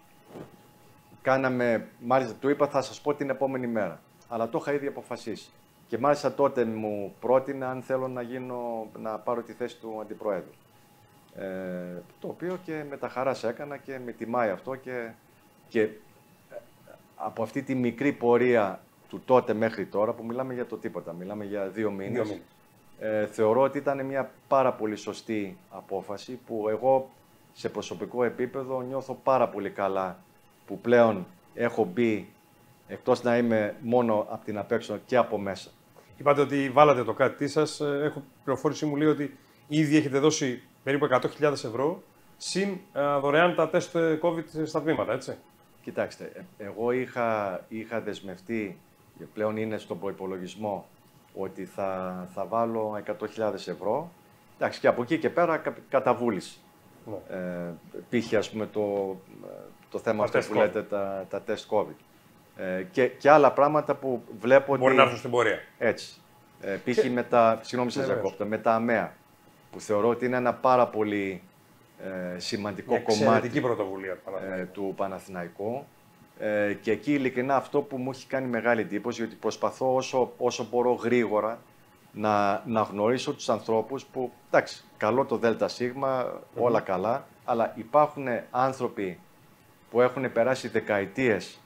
κάναμε, μάλιστα του είπα θα σας πω την επόμενη μέρα, αλλά το είχα ήδη αποφασίσει. Και μάλιστα τότε μου πρότεινε αν θέλω να, γίνω, να πάρω τη θέση του αντιπροέδρου. Ε, το οποίο και με τα χαράς έκανα και με τιμάει αυτό και, και από αυτή τη μικρή πορεία του τότε μέχρι τώρα, που μιλάμε για το τίποτα, μιλάμε για δύο μήνες, δύο ε, θεωρώ ότι ήταν μια πάρα πολύ σωστή απόφαση που εγώ σε προσωπικό επίπεδο νιώθω πάρα πολύ καλά που πλέον έχω μπει, εκτός να είμαι μόνο από την απέξω και από μέσα. Είπατε ότι βάλατε το κάτι σας. Έχω πληροφόρηση μου λέει ότι ήδη έχετε δώσει περίπου εκατό χιλιάδες ευρώ συν δωρεάν τα τεστ COVID στα τμήματα, έτσι. Κοιτάξτε, εγώ είχα, είχα δεσμευτεί, πλέον είναι στον προϋπολογισμό, ότι θα, θα βάλω εκατό χιλιάδες ευρώ. Εντάξει, και από εκεί και πέρα κα, καταβούληση. Ναι. Ε, π.χ. ας πούμε το, το θέμα αυτό που λέτε, τα, τα τεστ COVID. Ε, και, και άλλα πράγματα που βλέπω μπορεί ότι... Μπορεί να έρθουν στην πορεία. Έτσι. Ε, π.χ. με τα, συγγνώμη σας διακόπτω, με τα ΑΜΕΑ, που θεωρώ ότι είναι ένα πάρα πολύ ε, σημαντικό μια κομμάτι πρωτοβουλία του Παναθηναϊκού. Ε, του Παναθηναϊκού. Ε, και εκεί ειλικρινά αυτό που μου έχει κάνει μεγάλη εντύπωση, ότι προσπαθώ όσο, όσο μπορώ γρήγορα να, να γνωρίσω τους ανθρώπους που, εντάξει, καλό το ΔΣ, mm-hmm. όλα καλά, αλλά υπάρχουν άνθρωποι που έχουν περάσει δεκαετίες,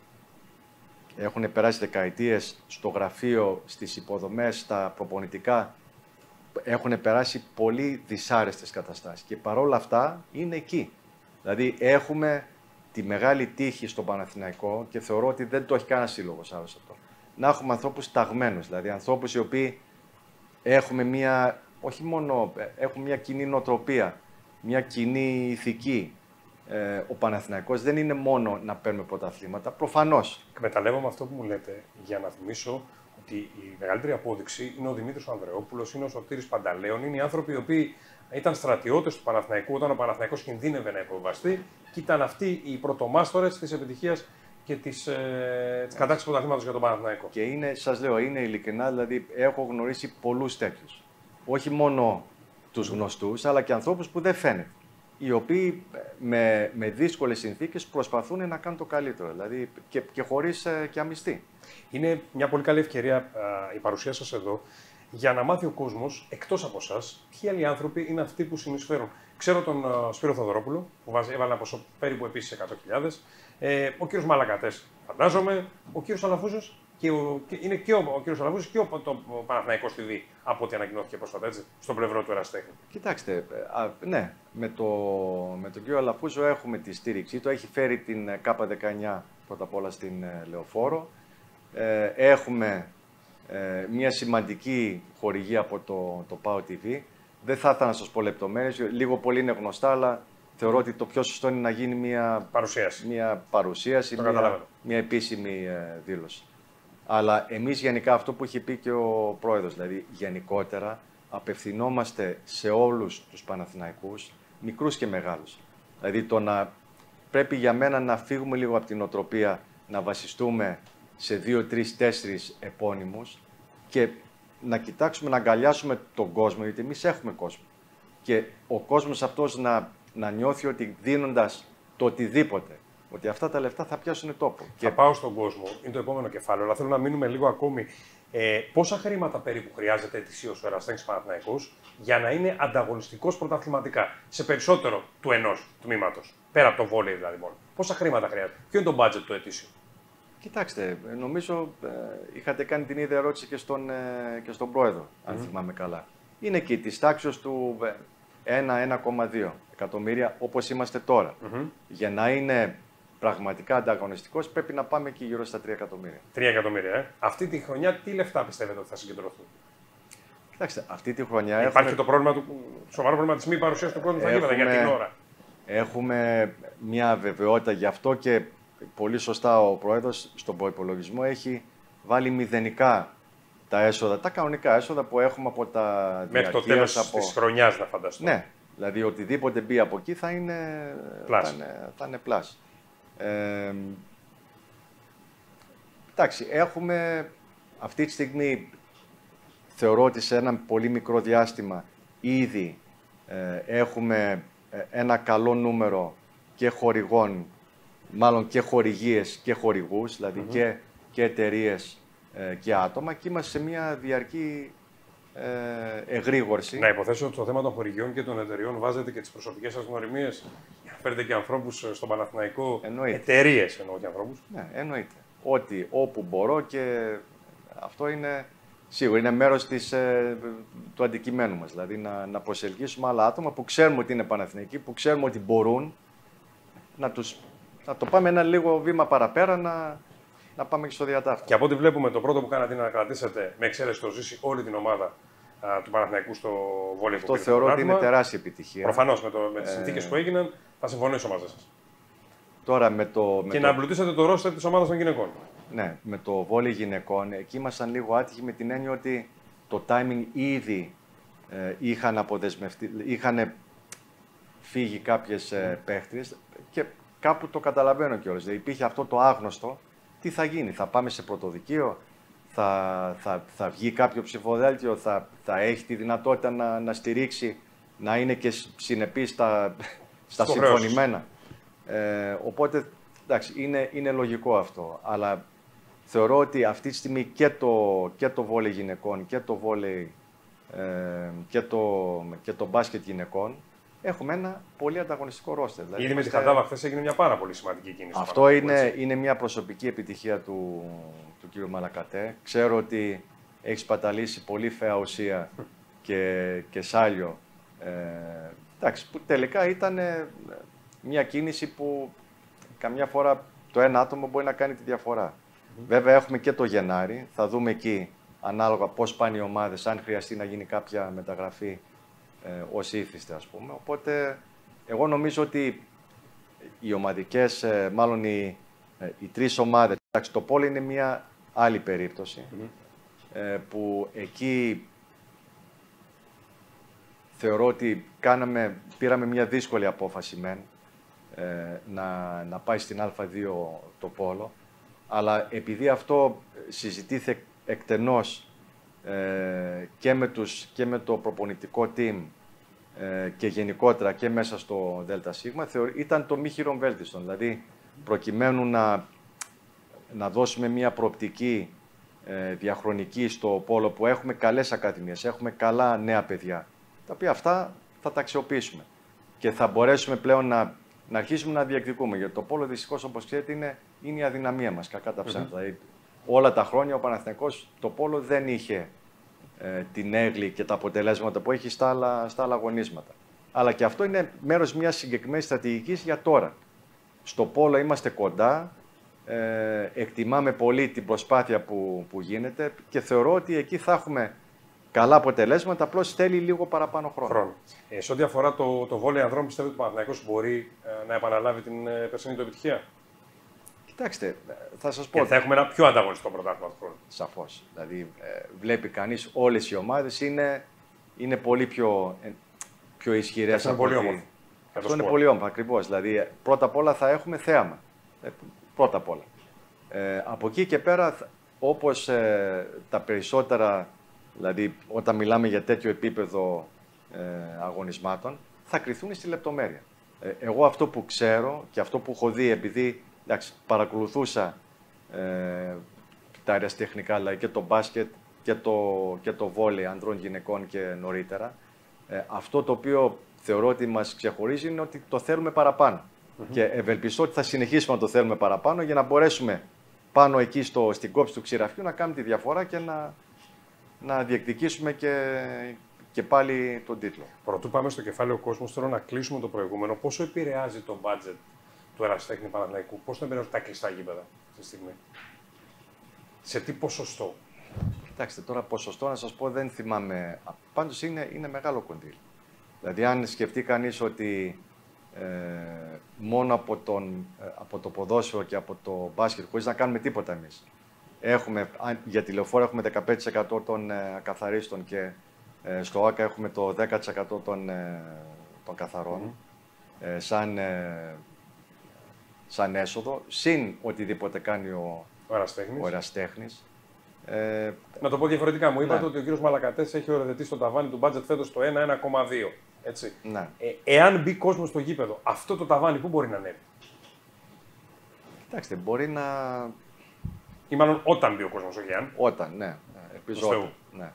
έχουν περάσει δεκαετίες στο γραφείο, στις υποδομές, στα προπονητικά, έχουν περάσει πολύ δυσάρεστες καταστάσεις και παρόλα αυτά είναι εκεί. Δηλαδή έχουμε τη μεγάλη τύχη στον Παναθηναϊκό και θεωρώ ότι δεν το έχει κανένα σύλλογος άλλος αυτό. Να έχουμε ανθρώπους ταγμένους, δηλαδή ανθρώπους οι οποίοι έχουμε μια, όχι μόνο, έχουμε μια κοινή νοοτροπία, μια κοινή ηθική. Ε, ο Παναθηναϊκός δεν είναι μόνο να παίρνουμε πρωταθλήματα, προφανώς. Εκμεταλλεύομαι αυτό που μου λέτε για να θυμίσω ότι η μεγαλύτερη απόδειξη είναι ο Δημήτρης Ανδρεόπουλος, είναι ο Σωτήρης Πανταλέων, είναι οι άνθρωποι οι οποίοι ήταν στρατιώτες του Παναθηναϊκού όταν ο Παναθηναϊκός κινδύνευε να υποβαστεί και ήταν αυτοί οι πρωτομάστορες της επιτυχίας και της, ε, της κατάξυσης πρωταθλήματος για τον Παναθηναϊκό. Και είναι, σας λέω, είναι ειλικρινά, δηλαδή έχω γνωρίσει πολλούς τέτοιους. Όχι μόνο τους γνωστούς, αλλά και ανθρώπους που δεν φαίνεται. Οι οποίοι με, με δύσκολες συνθήκες προσπαθούν να κάνουν το καλύτερο, δηλαδή και, και χωρίς ε, και αμυστή. Είναι μια πολύ καλή ευκαιρία α, η παρουσία σας εδώ για να μάθει ο κόσμος, εκτός από εσάς, ποιοι άλλοι άνθρωποι είναι αυτοί που συνεισφέρουν. Ξέρω τον uh, Σπύρο Θοδωρόπουλο, που βάζει, έβαλε ένα ποσό περίπου επίσης εκατό χιλιάδες, ε, ο κύριος Μαλακατές, φαντάζομαι, ο κύριος Αλαφούζος, και ο, και είναι και ο, ο κύριος Αλαφούζος και ο, το, ο Παναθηναϊκός τι βι, από ό,τι ανακοινώθηκε πρόσφατα, έτσι, στο πλευρό του ερασιτέχνη. Κοιτάξτε, α, ναι, με, το, με τον κύριο Αλαφούζο έχουμε τη στήριξή του, έχει φέρει την Κάπα δεκαεννιά πρώτα απ' όλα στην ε, Λεωφόρο, ε, έχουμε ε, μια σημαντική χορηγία από το, το ΠΑΟ τι βι. Δεν θα ήθελα να σας πω λεπτομέρειες, λίγο πολύ είναι γνωστά, αλλά θεωρώ ότι το πιο σωστό είναι να γίνει μια παρουσίαση, μια, παρουσίαση, μια, μια επίσημη ε, δήλωση. Αλλά εμείς γενικά αυτό που έχει πει και ο πρόεδρος, δηλαδή γενικότερα απευθυνόμαστε σε όλους τους Παναθηναϊκούς, μικρούς και μεγάλους. Δηλαδή το να πρέπει για μένα να φύγουμε λίγο από την οτροπία, να βασιστούμε σε δύο, τρεις, τέσσερις επώνυμους και να κοιτάξουμε να αγκαλιάσουμε τον κόσμο, γιατί εμείς έχουμε κόσμο. Και ο κόσμος αυτός να, να νιώθει ότι δίνοντας το οτιδήποτε, ότι αυτά τα λεφτά θα πιάσουν τόπο. Θα και... πάω στον κόσμο, είναι το επόμενο κεφάλαιο, αλλά θέλω να μείνουμε λίγο ακόμη. Ε, πόσα χρήματα περίπου χρειάζεται ετησίως ο Ερασιτέχνης Παναθηναϊκός για να είναι ανταγωνιστικός πρωταθληματικά σε περισσότερο του ενός τμήματος, πέρα από το βόλεϊ δηλαδή μόνο. Πόσα χρήματα χρειάζεται, ποιο είναι το budget του ετήσιου? Κοιτάξτε, νομίζω ε, είχατε κάνει την ίδια ερώτηση και στον, ε, και στον πρόεδρο, αν mm. θυμάμαι καλά. Είναι εκεί της τάξης του ένα με ένα κόμμα δύο εκατομμύρια όπως είμαστε τώρα. Mm-hmm. Για να είναι πραγματικά ανταγωνιστικός πρέπει να πάμε εκεί γύρω στα τρία εκατομμύρια. τρία εκατομμύρια, ε. Αυτή τη χρονιά τι λεφτά πιστεύετε ότι θα συγκεντρωθούν? Κοιτάξτε, αυτή τη χρονιά υπάρχει έχουμε... το πρόβλημα του, σοβαρό πρόβλημα της μη παρουσίας του κόσμου στα γήπεδα για την ώρα. Έχουμε μια βεβαιότητα γι' αυτό και πολύ σωστά ο πρόεδρος στον προϋπολογισμό έχει βάλει μηδενικά τα έσοδα, τα κανονικά έσοδα που έχουμε από τα μέχρι το τέλος από... της χρονιάς, να φανταστώ. Ναι, δηλαδή οτιδήποτε μπει από εκεί θα είναι πλάς. Θα είναι, θα είναι πλάς. Ε, εντάξει, έχουμε αυτή τη στιγμή, θεωρώ ότι σε ένα πολύ μικρό διάστημα ήδη ε, έχουμε ένα καλό νούμερο και χορηγών, μάλλον και χορηγίες και χορηγούς, δηλαδή mm-hmm. και, και εταιρείες ε, και άτομα και είμαστε σε μια διαρκή ε, εγρήγορση. Να υποθέσω ότι στο θέμα των χορηγιών και των εταιρεών βάζετε και τις προσωπικές σας γνωριμίες. Φέρετε και ανθρώπους στον Παναθηναϊκό, εταιρείες εννοώ και ανθρώπους. Ναι, εννοείται. Ότι όπου μπορώ και αυτό είναι σίγουρα, είναι μέρος της, ε, του αντικειμένου μας. Δηλαδή να, να προσελκύσουμε άλλα άτομα που ξέρουμε ότι είναι Παναθηναϊκοί, που ξέρουμε ότι μπορούν να, τους, να το πάμε ένα λίγο βήμα παραπέρα, να, να πάμε και στο διατάφτα. Και από ό,τι βλέπουμε, το πρώτο που κάνατε είναι να κρατήσετε με εξαίρεση το ζήσει όλη την ομάδα α, του Παναθηναϊκού στο βόλεϊ. Αυτό θεωρώ ότι είναι τεράστια επιτυχία. Προφανώς με, με τις ε... συνθήκες που έγιναν θα συμφωνήσω μαζί σας. Τώρα με το, με και το... να εμπλουτίσετε το ρόστερ της ομάδας των γυναικών. Ναι, με το βόλεϊ γυναικών, εκεί ήμασταν λίγο άτυχοι με την έννοια ότι το timing ήδη ε, είχαν αποδεσμευτεί, είχαν φύγει κάποιες ε, παίχτριες και κάπου το καταλαβαίνω κιόλας. Δηλαδή υπήρχε αυτό το άγνωστο, τι θα γίνει, θα πάμε σε πρωτοδικείο, θα, θα, θα βγει κάποιο ψηφοδέλτιο, θα, θα έχει τη δυνατότητα να, να στηρίξει, να είναι και συνεπής στα, στα συμφωνημένα. Ε, οπότε, εντάξει, είναι, είναι λογικό αυτό, αλλά θεωρώ ότι αυτή τη στιγμή και το, και το βόλεϊ γυναικών και το βόλεϊ ε, και, το, και το μπάσκετ γυναικών έχουμε ένα πολύ ανταγωνιστικό ρόστερ. Δηλαδή, ήδη με τη Χαντάβα χθες έγινε μια πάρα πολύ σημαντική κίνηση. Αυτό είναι, είναι μια προσωπική επιτυχία του, του κ. Μαλακατέ. Ξέρω ότι έχει σπαταλήσει πολύ φαία ουσία και, και σάλιο. Ε, εντάξει, που τελικά ήταν μια κίνηση που καμιά φορά το ένα άτομο μπορεί να κάνει τη διαφορά. Mm-hmm. Βέβαια έχουμε και το Γενάρη, θα δούμε εκεί ανάλογα πώς πάνε οι ομάδες, αν χρειαστεί να γίνει κάποια μεταγραφή ε, ως ήθιστε ας πούμε. Οπότε εγώ νομίζω ότι οι ομαδικές, ε, μάλλον οι, ε, οι τρεις ομάδες, εντάξει, το πόλο είναι μια άλλη περίπτωση, mm-hmm. ε, που εκεί θεωρώ ότι κάναμε, πήραμε μια δύσκολη απόφαση μεν, ε, να, να πάει στην Α δύο το πόλο, αλλά επειδή αυτό συζητήθηκε εκτενώς ε, και, με τους, και με το προπονητικό team ε, και γενικότερα και μέσα στο ΔΣ, ήταν το μη χειρον βέλτιστον. Δηλαδή, προκειμένου να, να δώσουμε μια προοπτική ε, διαχρονική στο πόλο που έχουμε καλές ακαδημίες, έχουμε καλά νέα παιδιά, τα οποία αυτά θα τα αξιοποιήσουμε και θα μπορέσουμε πλέον να, να αρχίσουμε να διεκδικούμε. Γιατί το πόλο δυστυχώς, όπως ξέρετε, είναι, είναι η αδυναμία μας, κακά τα ψέματα. Mm-hmm. Δηλαδή, όλα τα χρόνια ο Παναθηναϊκός το πόλο δεν είχε ε, την έγκλη και τα αποτελέσματα που έχει στα άλλα, στα άλλα αγωνίσματα. Αλλά και αυτό είναι μέρος μιας συγκεκριμένης στρατηγικής για τώρα. Στο πόλο είμαστε κοντά, ε, εκτιμάμε πολύ την προσπάθεια που, που γίνεται και θεωρώ ότι εκεί θα έχουμε καλά αποτελέσματα, απλώς θέλει λίγο παραπάνω χρόνο. χρόνο. Ε, σε ό,τι αφορά το, το βόλεϊ ανδρών, πιστεύετε ότι ο Παναθηναϊκός μπορεί ε, να επαναλάβει την ε, περσινή του επιτυχία? Κοιτάξτε, θα σας πω. Και θα έχουμε ένα πιο ανταγωνιστικό πρωτάθλημα του χρόνου. Σαφώς. Δηλαδή, ε, βλέπει κανείς όλες οι ομάδες είναι, είναι πολύ πιο, ε, πιο ισχυρές. Αυτό είναι πολύ όμορφο. Αυτό είναι πολύ όμορφο, ακριβώς. Δηλαδή, πρώτα απ' όλα θα έχουμε θέαμα. Ε, πρώτα απ' όλα. Ε, από εκεί και πέρα, όπως ε, τα περισσότερα, δηλαδή όταν μιλάμε για τέτοιο επίπεδο ε, αγωνισμάτων, θα κριθούν στη λεπτομέρεια. Ε, εγώ αυτό που ξέρω και αυτό που έχω δει, επειδή εντάξει, παρακολουθούσα ε, τα αεραστεχνικά, δηλαδή και το μπάσκετ και το, και το βόλεϊ ανδρών γυναικών και νωρίτερα, ε, αυτό το οποίο θεωρώ ότι μας ξεχωρίζει είναι ότι το θέλουμε παραπάνω. Mm-hmm. Και ευελπιστώ ότι θα συνεχίσουμε να το θέλουμε παραπάνω για να μπορέσουμε πάνω εκεί στο, στην κόψη του ξηραφιού να κάνουμε τη διαφορά και να, να διεκδικήσουμε και, και πάλι τον τίτλο. Πρωτού πάμε στο κεφάλαιο κόσμος, θέλω να κλείσουμε το προηγούμενο. Πόσο επηρεάζει το budget του Ερασιτέχνη Παναθηναϊκού, πώς το επηρεάζουν τα κλειστά γήπεδα αυτή τη στιγμή? Σε τι ποσοστό? Κοιτάξτε, τώρα ποσοστό να σας πω δεν θυμάμαι. Πάντως είναι, είναι μεγάλο κονδύλι. Δηλαδή αν σκεφτεί κανείς ότι ε, μόνο από, τον, ε, από το ποδόσφαιρο και από το μπάσκετ, χωρίς να κάνουμε τίποτα εμείς, έχουμε, για τη Λεωφόρο έχουμε δεκαπέντε τοις εκατό των ε, καθαρίστων και ε, στο ΆΚΑ έχουμε το δέκα τοις εκατό των, ε, των καθαρών, mm-hmm. ε, σαν, ε, σαν έσοδο, συν οτιδήποτε κάνει ο, ο Ερασιτέχνης. Ε, να το πω διαφορετικά, μου είπατε ναι. ότι ο κύριος Μαλακατές έχει οριοθετήσει το ταβάνι του budget φέτος στο ένα ένα κόμμα δύο. Έτσι. Ναι. Ε, εάν μπει κόσμο στο γήπεδο, αυτό το ταβάνι πού μπορεί να ανέβει? Κοιτάξτε, μπορεί να... Ή μάλλον όταν μπει ο κόσμος, όχι αν. Όταν, ναι. Ελπίζω όταν. Ναι.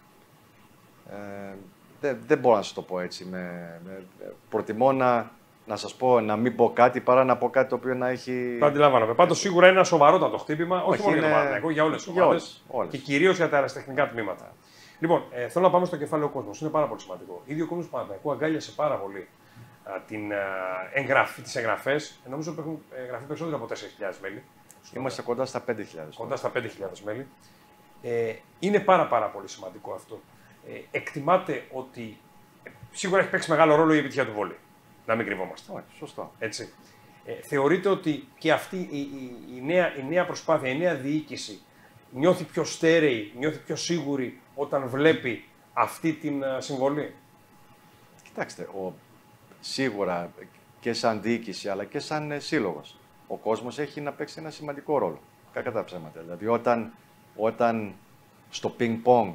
Ε, δεν, δεν μπορώ να σας το πω έτσι. Με, με, προτιμώ να, να σας πω, να μην πω κάτι παρά να πω κάτι το οποίο να έχει... Το αντιλαμβάνομαι. Πάντως σίγουρα είναι ένα σοβαρότατο χτύπημα, όχι, όχι μόνο είναι... για το Παναθηναϊκό, για όλες τις ομάδες και κυρίως για τα αεραστεχνικά τμήματα. Λοιπόν, ε, θέλω να πάμε στο κεφάλαιο κόσμος. Είναι πάρα πολύ σημαντικό. Ήδη ο κόσμος του Παναθηναϊκού αγκάλιασε πάρα πολύ α, την, α, εγγραφή, τις εγγραφές. Ε, νομίζω ότι έχουν εγγραφεί περισσότερο από τέσσερις χιλιάδες μέλη. Είμαστε κοντά στα πέντε χιλιάδες. Κοντά στα πέντε χιλιάδες μέλη. Ε, είναι πάρα, πάρα πολύ σημαντικό αυτό. Ε, εκτιμάτε ότι ε, σίγουρα έχει παίξει μεγάλο ρόλο η επιτυχία του βόλεϊ. Να μην κρυβόμαστε. Όχι, σωστό. Έτσι. Ε, θεωρείτε ότι και αυτή η, η, η, νέα, η νέα προσπάθεια, η νέα διοίκηση νιώθει πιο στέρεη, νιώθει πιο σίγουρη όταν βλέπει αυτή την uh, συμβολή? Κοιτάξτε, ο, σίγουρα και σαν διοίκηση αλλά και σαν ε, σύλλογος, ο κόσμος έχει να παίξει ένα σημαντικό ρόλο. Κακά τα ψέματα. Δηλαδή όταν, όταν στο πινκ-πονγκ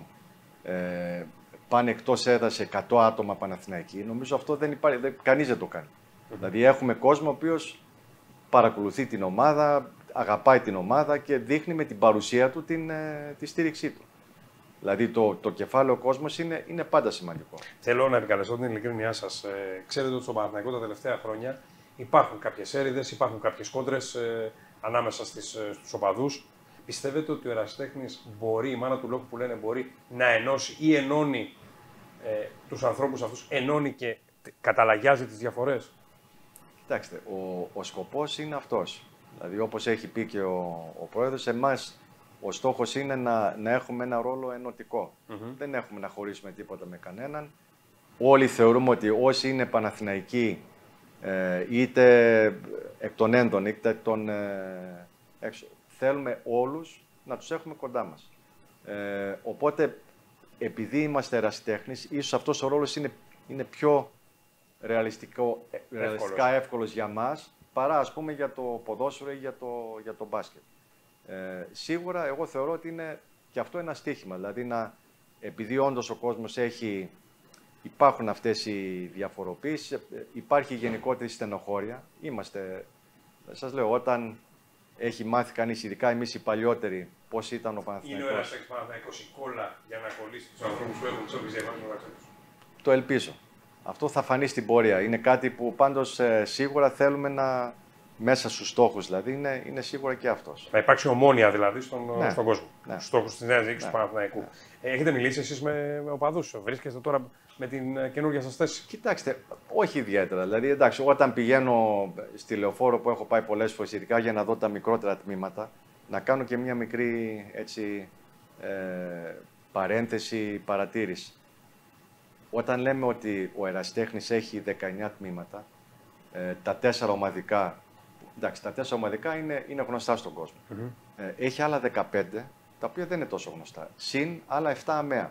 ε, πάνε εκτός έδρας εκατό άτομα Παναθηναϊκοί, νομίζω αυτό δεν υπάρχει, δεν, κανείς δεν το κάνει. Mm-hmm. Δηλαδή έχουμε κόσμο ο οποίος παρακολουθεί την ομάδα, αγαπάει την ομάδα και δείχνει με την παρουσία του την, ε, τη στήριξή του. Δηλαδή το, το κεφάλαιο κόσμος είναι, είναι πάντα σημαντικό. Θέλω να επικαλεστώ την ειλικρίνειά σας. Ε, ξέρετε ότι στον Παναθηναϊκό τα τελευταία χρόνια υπάρχουν κάποιες έρηδες, υπάρχουν κάποιες κόντρες ε, ανάμεσα στις, ε, στους οπαδούς. Πιστεύετε ότι ο Ερασιτέχνης μπορεί, η μάνα του λόγου που λένε, μπορεί να ενώσει ή ενώνει ε, τους ανθρώπους αυτούς, ενώνει και καταλαγιάζει τις διαφορές? Κοιτάξτε, ο, ο σκοπός είναι αυτός. Δηλαδή, όπως έχει πει και ο, ο πρόεδρος, εμάς ο στόχος είναι να, να έχουμε ένα ρόλο ενωτικό. Mm-hmm. Δεν έχουμε να χωρίσουμε τίποτα με κανέναν. Όλοι θεωρούμε ότι όσοι είναι Παναθηναϊκοί, ε, είτε εκ των έντων, είτε εκ των ε, έξω, θέλουμε όλους να τους έχουμε κοντά μας. Ε, οπότε, επειδή είμαστε ερασιτέχνης, ίσως αυτός ο ρόλος είναι, είναι πιο ρεαλιστικό, ρεαλιστικά εύκολος για μας, παρά ας πούμε για το ποδόσφαιρο ή για το, για το μπάσκετ. Ε, σίγουρα εγώ θεωρώ ότι είναι και αυτό ένα στοίχημα, δηλαδή να, επειδή όντως ο κόσμος έχει, υπάρχουν αυτές οι διαφοροποίησεις, υπάρχει γενικότερη στενοχώρια, είμαστε, σας λέω, όταν έχει μάθει κανείς, ειδικά εμείς οι παλιότεροι, πώς ήταν ο Παναθηναϊκός. Είναι ο Ερασιτέχνης Παναθηναϊκός η κόλλα για να κολλήσει τους ανθρώπους που έχουν τις όποιες διαφορές μεταξύ τους? Το ελπίζω. Αυτό θα φανεί στην πορεία. Είναι κάτι που πάντως ε, σίγουρα θέλουμε να, μέσα στους στόχους δηλαδή, είναι, είναι σίγουρα και αυτός. Να υπάρξει ομόνοια δηλαδή στον, ναι. στον κόσμο. Ναι. Στους στόχους της νέας διοίκησης ναι. του Παναθηναϊκού. Ναι. Έχετε μιλήσει εσείς με, με οπαδούς, βρίσκεστε τώρα με την uh, καινούργια σας θέση? Κοιτάξτε, όχι ιδιαίτερα. Δηλαδή, εντάξει, όταν πηγαίνω στη Λεωφόρο που έχω πάει πολλές φορές, ειδικά για να δω τα μικρότερα τμήματα, να κάνω και μια μικρή έτσι, ε, παρένθεση, παρατήρηση. Όταν λέμε ότι ο ερασιτέχνης έχει δεκαεννιά τμήματα, ε, τα τέσσερα ομαδικά, εντάξει, τα τέσσερα ομαδικά είναι, είναι γνωστά στον κόσμο. Mm-hmm. ε, έχει άλλα δεκαπέντε, τα οποία δεν είναι τόσο γνωστά. Συν άλλα επτά αμαία.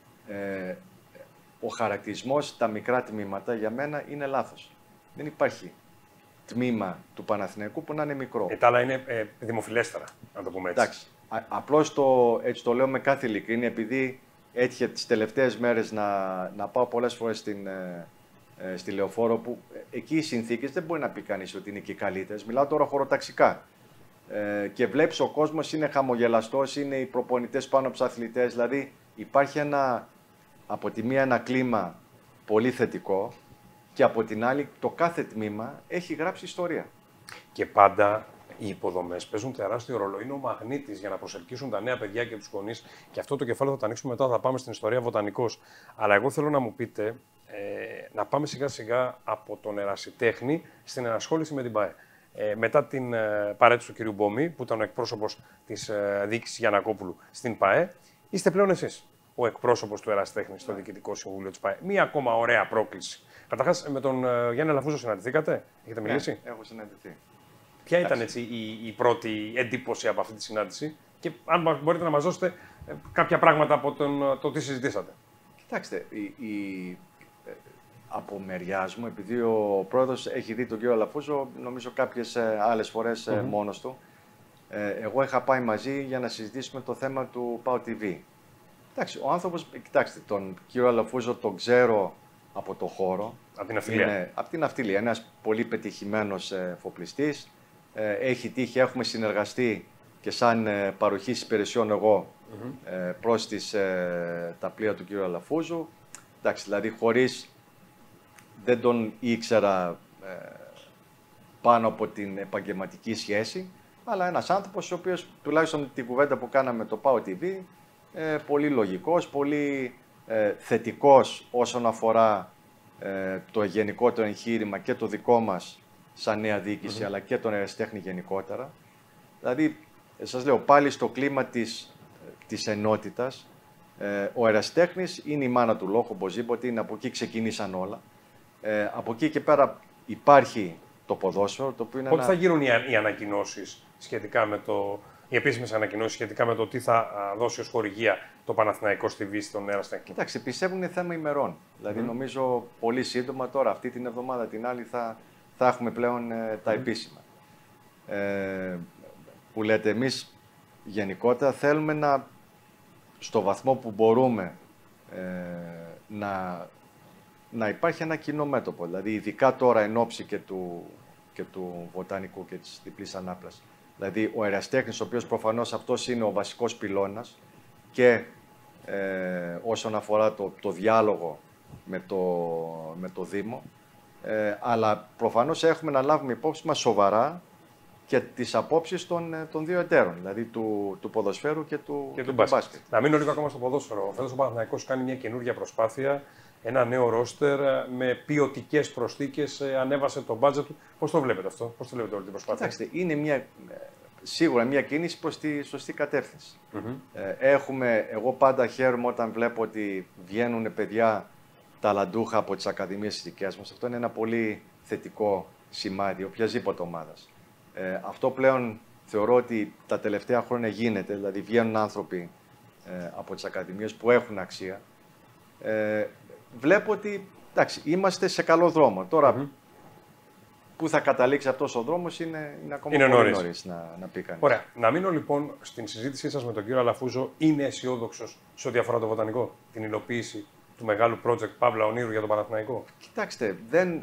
Ε, ο χαρακτηρισμός, τα μικρά τμήματα, για μένα είναι λάθος. Δεν υπάρχει τμήμα του Παναθηναϊκού που να είναι μικρό. Ε, τα άλλα είναι ε, δημοφιλέστερα, να το πούμε έτσι. Εντάξει. Α, απλώς το, έτσι το λέω με κάθε ειλικρίνη, επειδή έτυχε τις τελευταίες μέρες να, να πάω πολλές φορές στην, ε, ε, στη Λεωφόρο, που ε, εκεί οι συνθήκες δεν μπορεί να πει κανείς ότι είναι και καλύτερες. Μιλάω τώρα χωροταξικά. Ε, και βλέπεις ο κόσμος είναι χαμογελαστός, είναι οι προπονητές πάνω από τους αθλητές. Δηλαδή υπάρχει ένα, από τη μία ένα κλίμα πολύ θετικό και από την άλλη το κάθε τμήμα έχει γράψει ιστορία. Και πάντα οι υποδομές παίζουν τεράστιο ρόλο. Είναι ο μαγνήτης για να προσελκύσουν τα νέα παιδιά και τους γονείς. Και αυτό το κεφάλαιο θα το ανοίξουμε μετά, θα πάμε στην ιστορία βοτανικός. Αλλά εγώ θέλω να μου πείτε, ε, να πάμε σιγά σιγά από τον ερασιτέχνη στην ενασχόληση με την ΠΑΕ. Ε, μετά την ε, παρέτηση του κ. Μπόμη, που ήταν ο εκπρόσωπος της ε, διοίκησης Γιαννακόπουλου στην ΠΑΕ, είστε πλέον εσείς ο εκπρόσωπος του ερασιτέχνη στο Διοικητικό Συμβούλιο της ΠΑΕ. Μία ακόμα ωραία πρόκληση. Καταρχάς, με τον ε, Γιάννη Αλαφούζο συναντηθήκατε, έχετε μιλήσει? Ναι, έχω συναντηθεί. Ποια ήταν έτσι, η, η πρώτη εντύπωση από αυτή τη συνάντηση και αν μπορείτε να μας δώσετε ε, κάποια πράγματα από τον, το τι συζητήσατε. Κοιτάξτε, η, η, ε, από μεριάς μου, επειδή ο πρόεδρος έχει δει τον κύριο Αλαφούζο, νομίζω κάποιες ε, άλλες φορές ε, mm-hmm. μόνος του, ε, εγώ είχα πάει μαζί για να συζητήσουμε το θέμα του ΠΑΟ τι βι. Εντάξει, ο άνθρωπος, κοιτάξτε, τον κύριο Αλαφούζο τον ξέρω από το χώρο. Από την αυτιλία. Είναι, από την αυτιλία. Ένας πολύ πετυχημένος ε, φοπλιστής. Ε, έχει τύχει, έχουμε συνεργαστεί και σαν ε, παροχής υπηρεσιών εγώ mm-hmm. ε, προς τις, ε, τα πλοία του κύριου Αλαφούζου. Εντάξει, δηλαδή χωρίς, δεν τον ήξερα ε, πάνω από την επαγγελματική σχέση, αλλά ένας άνθρωπος ο οποίος, τουλάχιστον την κουβέντα που κάναμε το ΠΑΟ τι βι, ε, πολύ λογικός, πολύ ε, θετικός όσον αφορά ε, το γενικότερο εγχείρημα και το δικό μας σαν νέα διοίκηση, mm-hmm. αλλά και τον ερασιτέχνη γενικότερα. Δηλαδή, σας λέω, πάλι στο κλίμα της, της ενότητας, ε, ο ερασιτέχνης είναι η μάνα του λόγου, οπωσδήποτε, είναι από εκεί ξεκινήσαν όλα. Ε, από εκεί και πέρα υπάρχει το ποδόσφαιρο, το οποίο είναι Πότε ένα... θα γίνουν οι, οι ανακοινώσεις σχετικά με το... οι επίσημες ανακοινώσεις σχετικά με το τι θα α, δώσει ως χορηγία το Παναθηναϊκό στη Βύση στον ερασιτέχνη? Κοιτάξτε, πιστεύουν είναι θέμα ημερών. Δηλαδή, mm. νομίζω πολύ σύντομα τώρα, αυτή την εβδομάδα, την άλλη, θα, θα έχουμε πλέον ε, τα mm. επίσημα. Ε, που λέτε, εμείς γενικότερα θέλουμε να, στο βαθμό που μπορούμε, ε, να, να υπάρχει ένα κοινό μέτωπο. Δηλαδή, ειδικά τώρα εν ώψη και του, και του βοτανικού και της διπλής ανάπλασης. Δηλαδή, ο ερασιτέχνης, ο οποίος προφανώς αυτός είναι ο βασικός πυλώνας και ε, όσον αφορά το, το διάλογο με το, με το Δήμο, ε, αλλά προφανώς έχουμε να λάβουμε υπόψη μας σοβαρά και τις απόψεις των, των δύο εταίρων, δηλαδή του, του ποδοσφαίρου και του, και και του, του μπάσκετ. μπάσκετ. Να μείνω λίγο ακόμα στο ποδόσφαιρο. Φέτος ο Παναθηναϊκός κάνει μια καινούργια προσπάθεια, ένα νέο ρόστερ με ποιοτικές προσθήκες, ανέβασε το μπάτζετ του. Πώς το βλέπετε αυτό, πώς το βλέπετε όλη την προσπάθεια? Κοιτάξτε, είναι μια, σίγουρα μια κίνηση προς τη σωστή κατεύθυνση. Mm-hmm. Ε, έχουμε, εγώ πάντα χαίρομαι όταν βλέπω ότι βγαίνουν παιδιά ταλαντούχα από τις ακαδημίες της δικές μας. Αυτό είναι ένα πολύ θετικό σημάδι οποιασδήποτε ομάδας. Ε, αυτό πλέον θεωρώ ότι τα τελευταία χρόνια γίνεται, δηλαδή βγαίνουν άνθρωποι ε, από τις ακαδημίες που έχουν αξία. Ε, βλέπω ότι εντάξει, είμαστε σε καλό δρόμο. Τώρα, mm-hmm. πού θα καταλήξει αυτός ο δρόμος είναι, είναι ακόμα είναι πολύ νωρίς να, να πει κανείς. Ωραία. Να μείνω λοιπόν στην συζήτησή σας με τον κύριο Αλαφούζο. Είναι αισιόδοξος σε ό,τι αφορά το βοτανικό, την υλοποίηση του μεγάλου project Παύλα Ονείρου για τον Παναθηναϊκό? Κοιτάξτε, δεν...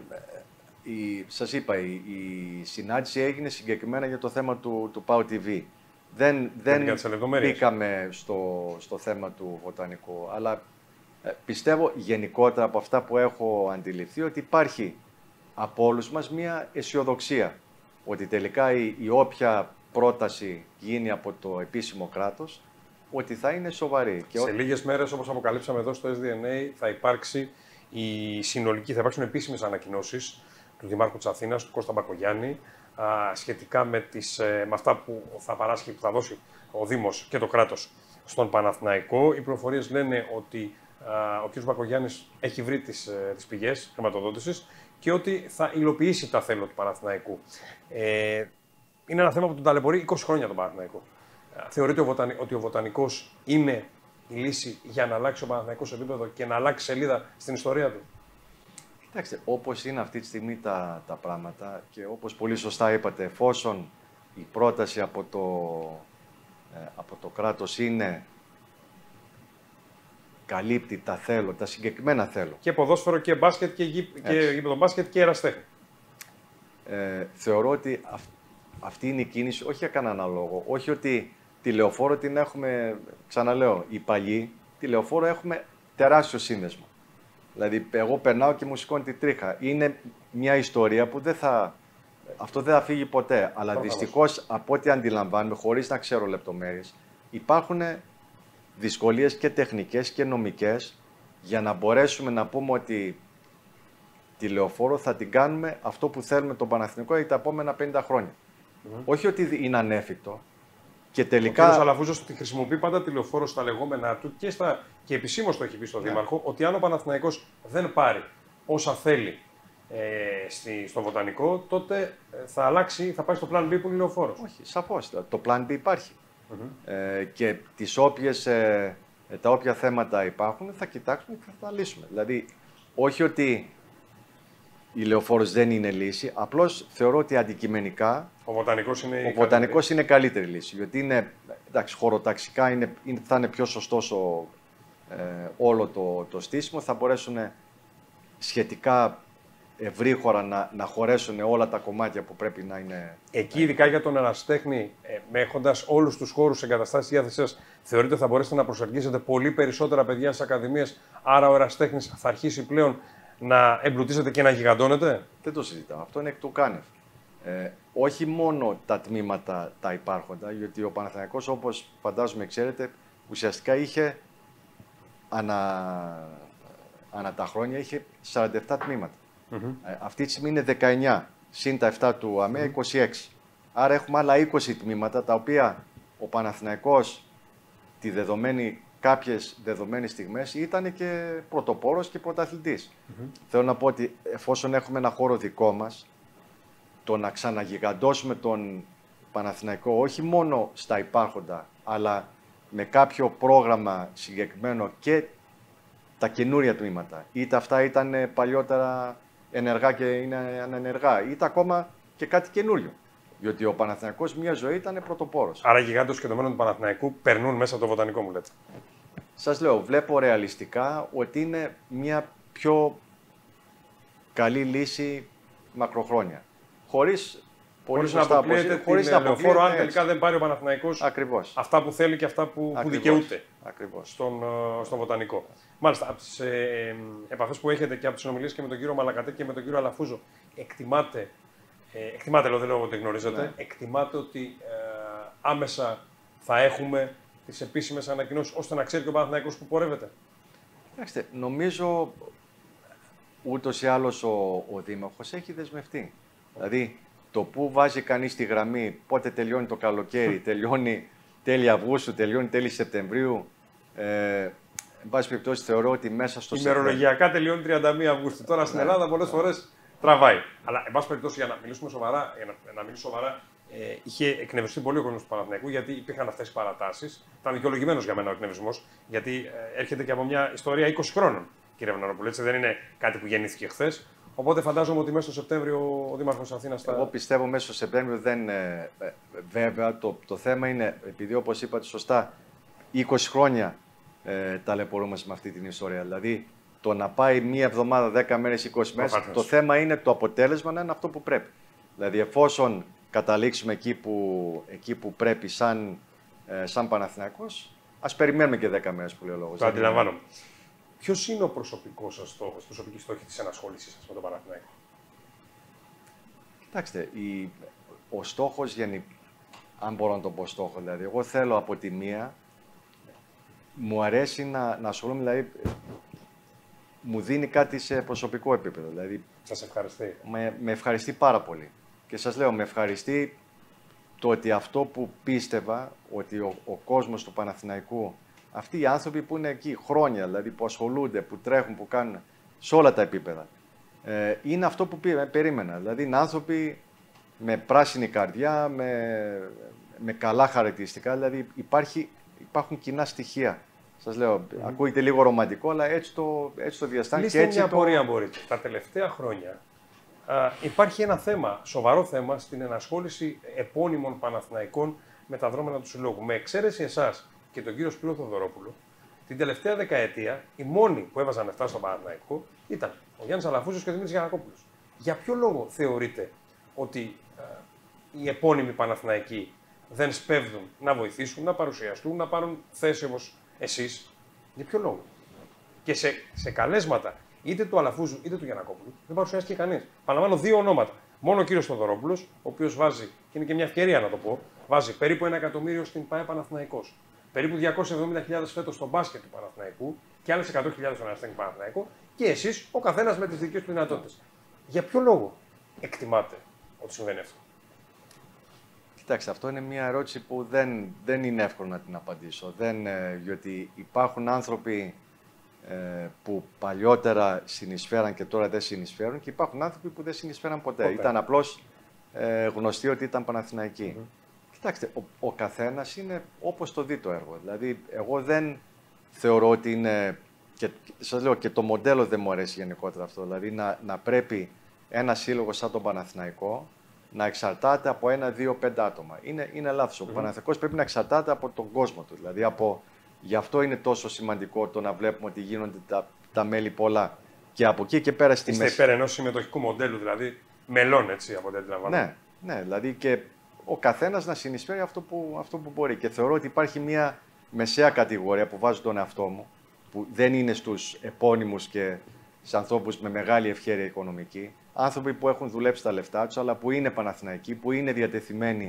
Η, σας είπα, η, η συνάντηση έγινε συγκεκριμένα για το θέμα του, του ΠΑΟ τι βι. Δεν, δεν μπήκαμε στο, στο θέμα του βοτανικού, αλλά ε, πιστεύω γενικότερα από αυτά που έχω αντιληφθεί ότι υπάρχει από όλους μας μια αισιοδοξία ότι τελικά η, η όποια πρόταση γίνει από το επίσημο κράτος ότι θα είναι σοβαρή. Και σε ό... λίγες μέρες, όπως αποκαλύψαμε εδώ στο ες ντι εν έι, θα υπάρξει η συνολική, θα υπάρξουν επίσημες ανακοινώσεις του Δημάρχου της Αθήνας, του Κώστα Μπακογιάννη, α, σχετικά με, τις, ε, με αυτά που θα παράσχει, που θα δώσει ο Δήμος και το κράτος στον Παναθηναϊκό. Οι πληροφορίες λένε ότι α, ο κ. Μπακογιάννης έχει βρει τις, τις πηγές χρηματοδότησης και ότι θα υλοποιήσει τα θέλω του Παναθηναϊκού. Ε, είναι ένα θέμα που τον ταλαιπωρεί είκοσι χρόνια τον Παναθηναϊκό. Θεωρείτε ότι ο Βοτανικός είναι η λύση για να αλλάξει ο Παναθηναϊκός επίπεδο και να αλλάξει σελίδα στην ιστορία του? Κοιτάξτε, όπως είναι αυτή τη στιγμή τα, τα πράγματα και όπως πολύ σωστά είπατε, εφόσον η πρόταση από το, ε, από το κράτος είναι, καλύπτει τα θέλω, τα συγκεκριμένα θέλω. Και ποδόσφαιρο και μπάσκετ και, γη, και γήπεδο μπάσκετ και εραστέχνη. Ε, θεωρώ ότι αυ, αυτή είναι η κίνηση, όχι για κανέναν λόγο. Όχι ότι τη Λεωφόρο την έχουμε, ξαναλέω, οι παλιοί, τη Λεωφόρο έχουμε τεράστιο σύνδεσμο. Δηλαδή, εγώ περνάω και μου σηκώνει τη τρίχα. Είναι μια ιστορία που δεν θα, αυτό δεν θα φύγει ποτέ. Αλλά δυστυχώς, από ό,τι αντιλαμβάνομαι, χωρίς να ξέρω λεπτομέρειες, υπάρχουν δυσκολίες και τεχνικές και νομικές για να μπορέσουμε να πούμε ότι τη Λεωφόρο θα την κάνουμε αυτό που θέλουμε τον Παναθηναϊκό για τα επόμενα πενήντα χρόνια. Mm-hmm. Όχι ότι είναι ανέφικτο. Και τελικά... Ο κ. Αλαφούζος τη χρησιμοποιεί πάντα τη Λεωφόρο στα λεγόμενά του και, στα... και επισήμως το έχει πει στον yeah. Δήμαρχο ότι αν ο Παναθηναϊκός δεν πάρει όσα θέλει ε, στη... στο Βοτανικό, τότε θα αλλάξει, θα πάει στο Plan B που είναι η Λεωφόρος. Όχι, σαφώς. Το Plan B υπάρχει. Mm-hmm. Ε, και τις όποιες, ε, τα όποια θέματα υπάρχουν θα κοιτάξουμε και θα τα λύσουμε. Δηλαδή, όχι ότι η Λεωφόρος δεν είναι λύση, απλώς θεωρώ ότι αντικειμενικά ο Βοτανικός είναι, ο Βοτανικός είναι καλύτερη λύση. Γιατί είναι, εντάξει, χωροταξικά είναι, είναι, θα είναι πιο σωστός ο, ε, όλο το, το στήσιμο, θα μπορέσουν σχετικά ευρύχωρα να, να χωρέσουν όλα τα κομμάτια που πρέπει να είναι. Εκεί, ειδικά για τον ερασιτέχνη, ε, έχοντας όλους τους χώρους εγκαταστάσεις διάθεσης σας, θεωρείτε ότι θα μπορέσετε να προσελκύσετε πολύ περισσότερα παιδιά στις ακαδημίες, άρα ο ερασιτέχνης θα αρχίσει πλέον να εμπλουτίζεται και να γιγαντώνεται? Δεν το συζητάω. Αυτό είναι εκ του κάνευ. Ε, όχι μόνο τα τμήματα τα υπάρχοντα, γιατί ο Παναθηναϊκός, όπως φαντάζομαι ξέρετε, ουσιαστικά είχε ανα, ανα τα χρόνια είχε σαράντα επτά τμήματα. Mm-hmm. Ε, αυτή τη στιγμή είναι δεκαεννιά, συν τα επτά του ΑΜΕΑ, mm-hmm. είκοσι έξι. Άρα έχουμε άλλα είκοσι τμήματα, τα οποία ο Παναθηναϊκός τη δεδομένη, κάποιες δεδομένες στιγμές ήταν και πρωτοπόρος και πρωταθλητής. Mm-hmm. Θέλω να πω ότι εφόσον έχουμε ένα χώρο δικό μας, το να ξαναγιγαντώσουμε τον Παναθηναϊκό όχι μόνο στα υπάρχοντα, αλλά με κάποιο πρόγραμμα συγκεκριμένο και τα καινούρια τμήματα. Είτε αυτά ήταν παλιότερα ενεργά και είναι ανενεργά, είτε ακόμα και κάτι καινούριο. Διότι ο Παναθηναϊκός μια ζωή ήταν πρωτοπόρος. Άρα οι γιγάντες και το μέλλον του Παναθηναϊκού περνούν μέσα από το Βοτανικό, μου λέτε? Σας λέω, βλέπω ρεαλιστικά ότι είναι μια πιο καλή λύση μακροχρόνια. Χωρίς Χωρίς να αποκλείεται την Λεωφόρο, αν τελικά δεν πάρει ο Παναθηναϊκός αυτά που θέλει και αυτά που, που δικαιούται στον, στον Βοτανικό. Μάλιστα, από τις ε, επαφές που έχετε και από τις συνομιλίες και με τον κύριο Μαλακατέ και με τον κύριο Αλαφούζο, εκτιμάτε, ε, εκτιμάτε λέω, δεν λέω ότι γνωρίζετε, ναι. εκτιμάτε ότι ε, άμεσα θα έχουμε τις επίσημες ανακοινώσεις ώστε να ξέρει και ο Παναθηναϊκός που πορεύεται? Κοιτάξτε, νομίζω ούτως ή άλλως ο, ο Δήμαρχος έχει δεσμευτεί. Δηλαδή, το που βάζει κανείς τη γραμμή, πότε τελειώνει το καλοκαίρι, τελειώνει τέλη Αυγούστου, τελειώνει τέλη Σεπτεμβρίου. Ε, εν πάση περιπτώσει, θεωρώ ότι μέσα στο Σεπτέμβριο. Ημερολογιακά τελειώνει τριάντα μία Αυγούστου. Τώρα στην Ελλάδα πολλές φορές τραβάει. Αλλά, εν πάση περιπτώσει, για να μιλήσουμε σοβαρά, για να, να μιλήσω σοβαρά, ε, είχε εκνευριστεί πολύ ο κόσμος του Παναθηναϊκού, γιατί υπήρχαν αυτές οι παρατάσεις. Ήταν δικαιολογημένος για μένα ο εκνευρισμός, γιατί ε, έρχεται και από μια ιστορία είκοσι χρόνων, κύριε Βεναρόπουλε. Έτσι δεν είναι κάτι που γεννήθηκε χθες. Οπότε φαντάζομαι ότι μέσα στο Σεπτέμβριο ο Δήμαρχος Αθήνας θα... Εγώ πιστεύω μέσα στο Σεπτέμβριο δεν... Ε, ε, βέβαια, το, το θέμα είναι, επειδή όπως είπατε σωστά, είκοσι χρόνια ε, ταλαιπωρούμαστε με αυτή την ιστορία. Δηλαδή, το να πάει μία εβδομάδα, δέκα μέρες, είκοσι μέρες, το θέμα είναι το αποτέλεσμα να είναι αυτό που πρέπει. Δηλαδή, εφόσον καταλήξουμε εκεί που, εκεί που πρέπει σαν, ε, σαν Παναθηναϊκός, ας περιμένουμε και δέκα μέρες που λέει ο λόγος. Το αντιλαμβάνομαι. Ποιος είναι ο προσωπικός σας στόχος, η προσωπική στόχη της ενασχόλησης σας με τον Παναθηναϊκό? Κοιτάξτε, η, ο στόχος, γενι, αν μπορώ να το πω στόχο, δηλαδή, εγώ θέλω από τη μία, μου αρέσει να, να ασχολούμαι, δηλαδή, μου δίνει κάτι σε προσωπικό επίπεδο. Δηλαδή, σας ευχαριστεί. Με, με ευχαριστεί πάρα πολύ. Και σας λέω, με ευχαριστεί το ότι αυτό που πίστευα, ότι ο, ο κόσμος του Παναθηναϊκού, αυτοί οι άνθρωποι που είναι εκεί χρόνια, δηλαδή που ασχολούνται, που τρέχουν, που κάνουν σε όλα τα επίπεδα, ε, είναι αυτό που πήρα, περίμενα. Δηλαδή είναι άνθρωποι με πράσινη καρδιά, με, με καλά χαρακτηριστικά, δηλαδή υπάρχει, υπάρχουν κοινά στοιχεία. Σας λέω, mm. ακούγεται λίγο ρομαντικό, αλλά έτσι το, έτσι το διαστάνει. Λύστε και έτσι μια το... πορεία μπορείτε. Τα τελευταία χρόνια α, υπάρχει ένα θέμα, σοβαρό θέμα, στην ενασχόληση επώνυμων Παναθηναϊκών με τα δρόμενα του συλλόγου. Με εξαίρεση εσάς και τον κύριο Σπύρο Θοδωρόπουλο, την τελευταία δεκαετία οι μόνοι που έβαζαν λεφτά στον Παναθηναϊκό ήταν ο Γιάννης Αλαφούζος και ο Δημήτρης Γιαννακόπουλος. Για ποιο λόγο θεωρείτε ότι α, οι επώνυμοι Παναθηναϊκοί δεν σπέβδουν να βοηθήσουν, να παρουσιαστούν, να πάρουν θέση όπως εσείς? Για ποιο λόγο? Και σε, σε καλέσματα είτε του Αλαφούζου είτε του Γιαννακόπουλου δεν παρουσιάστηκε κανείς. Παραλαμβάνω δύο ονόματα. Μόνο ο κύριος Θοδωρόπουλος, ο οποίος βάζει, και είναι και μια ευκαιρία να το πω, βάζει περίπου ένα εκατομμύριο στην ΠΑΕ Παναθηναϊκός. Περίπου διακόσιες εβδομήντα χιλιάδες φέτος στο μπάσκετ του Παναθηναϊκού και άλλες εκατό χιλιάδες στον Αστέχνη Παναθηναϊκό. Και εσείς, ο καθένας με τις δικές του δυνατότητες. Για ποιο λόγο εκτιμάτε ότι συμβαίνει αυτό? Κοιτάξτε, αυτό είναι μια ερώτηση που δεν, δεν είναι εύκολο να την απαντήσω. Δεν, ε, διότι υπάρχουν άνθρωποι ε, που παλιότερα συνεισφέραν και τώρα δεν συνεισφέρουν και υπάρχουν άνθρωποι που δεν συνεισφέραν ποτέ. ποτέ. Ήταν απλώς ε, γνωστοί ότι ήταν Παναθηναϊκοί. Mm-hmm. Κοιτάξτε, ο, ο καθένας είναι όπως το δει το έργο. Δηλαδή, εγώ δεν θεωρώ ότι είναι... Και, σας λέω, και το μοντέλο δεν μου αρέσει γενικότερα αυτό. Δηλαδή, να, να πρέπει ένα σύλλογο σαν τον Παναθηναϊκό να εξαρτάται από ένα, δύο, πέντε άτομα. Είναι, είναι λάθος. Mm-hmm. Ο Παναθηναϊκός πρέπει να εξαρτάται από τον κόσμο του. Δηλαδή, από... γι' αυτό είναι τόσο σημαντικό το να βλέπουμε ότι γίνονται τα, τα μέλη πολλά. Και από εκεί και πέρα στη μέση. Είστε υπέρ ενός συμμετοχικού μοντέλου, δηλαδή μελών, έτσι, από ό,τι αντιλαμβάνομαι. Ναι, ναι, δηλαδή και ο καθένας να συνεισφέρει αυτό που, αυτό που μπορεί. Και θεωρώ ότι υπάρχει μια μεσαία κατηγορία που βάζω τον εαυτό μου, που δεν είναι στους επώνυμους και σε ανθρώπους με μεγάλη ευχέρεια οικονομική. Άνθρωποι που έχουν δουλέψει τα λεφτά τους, αλλά που είναι Παναθηναϊκοί, που είναι διατεθειμένοι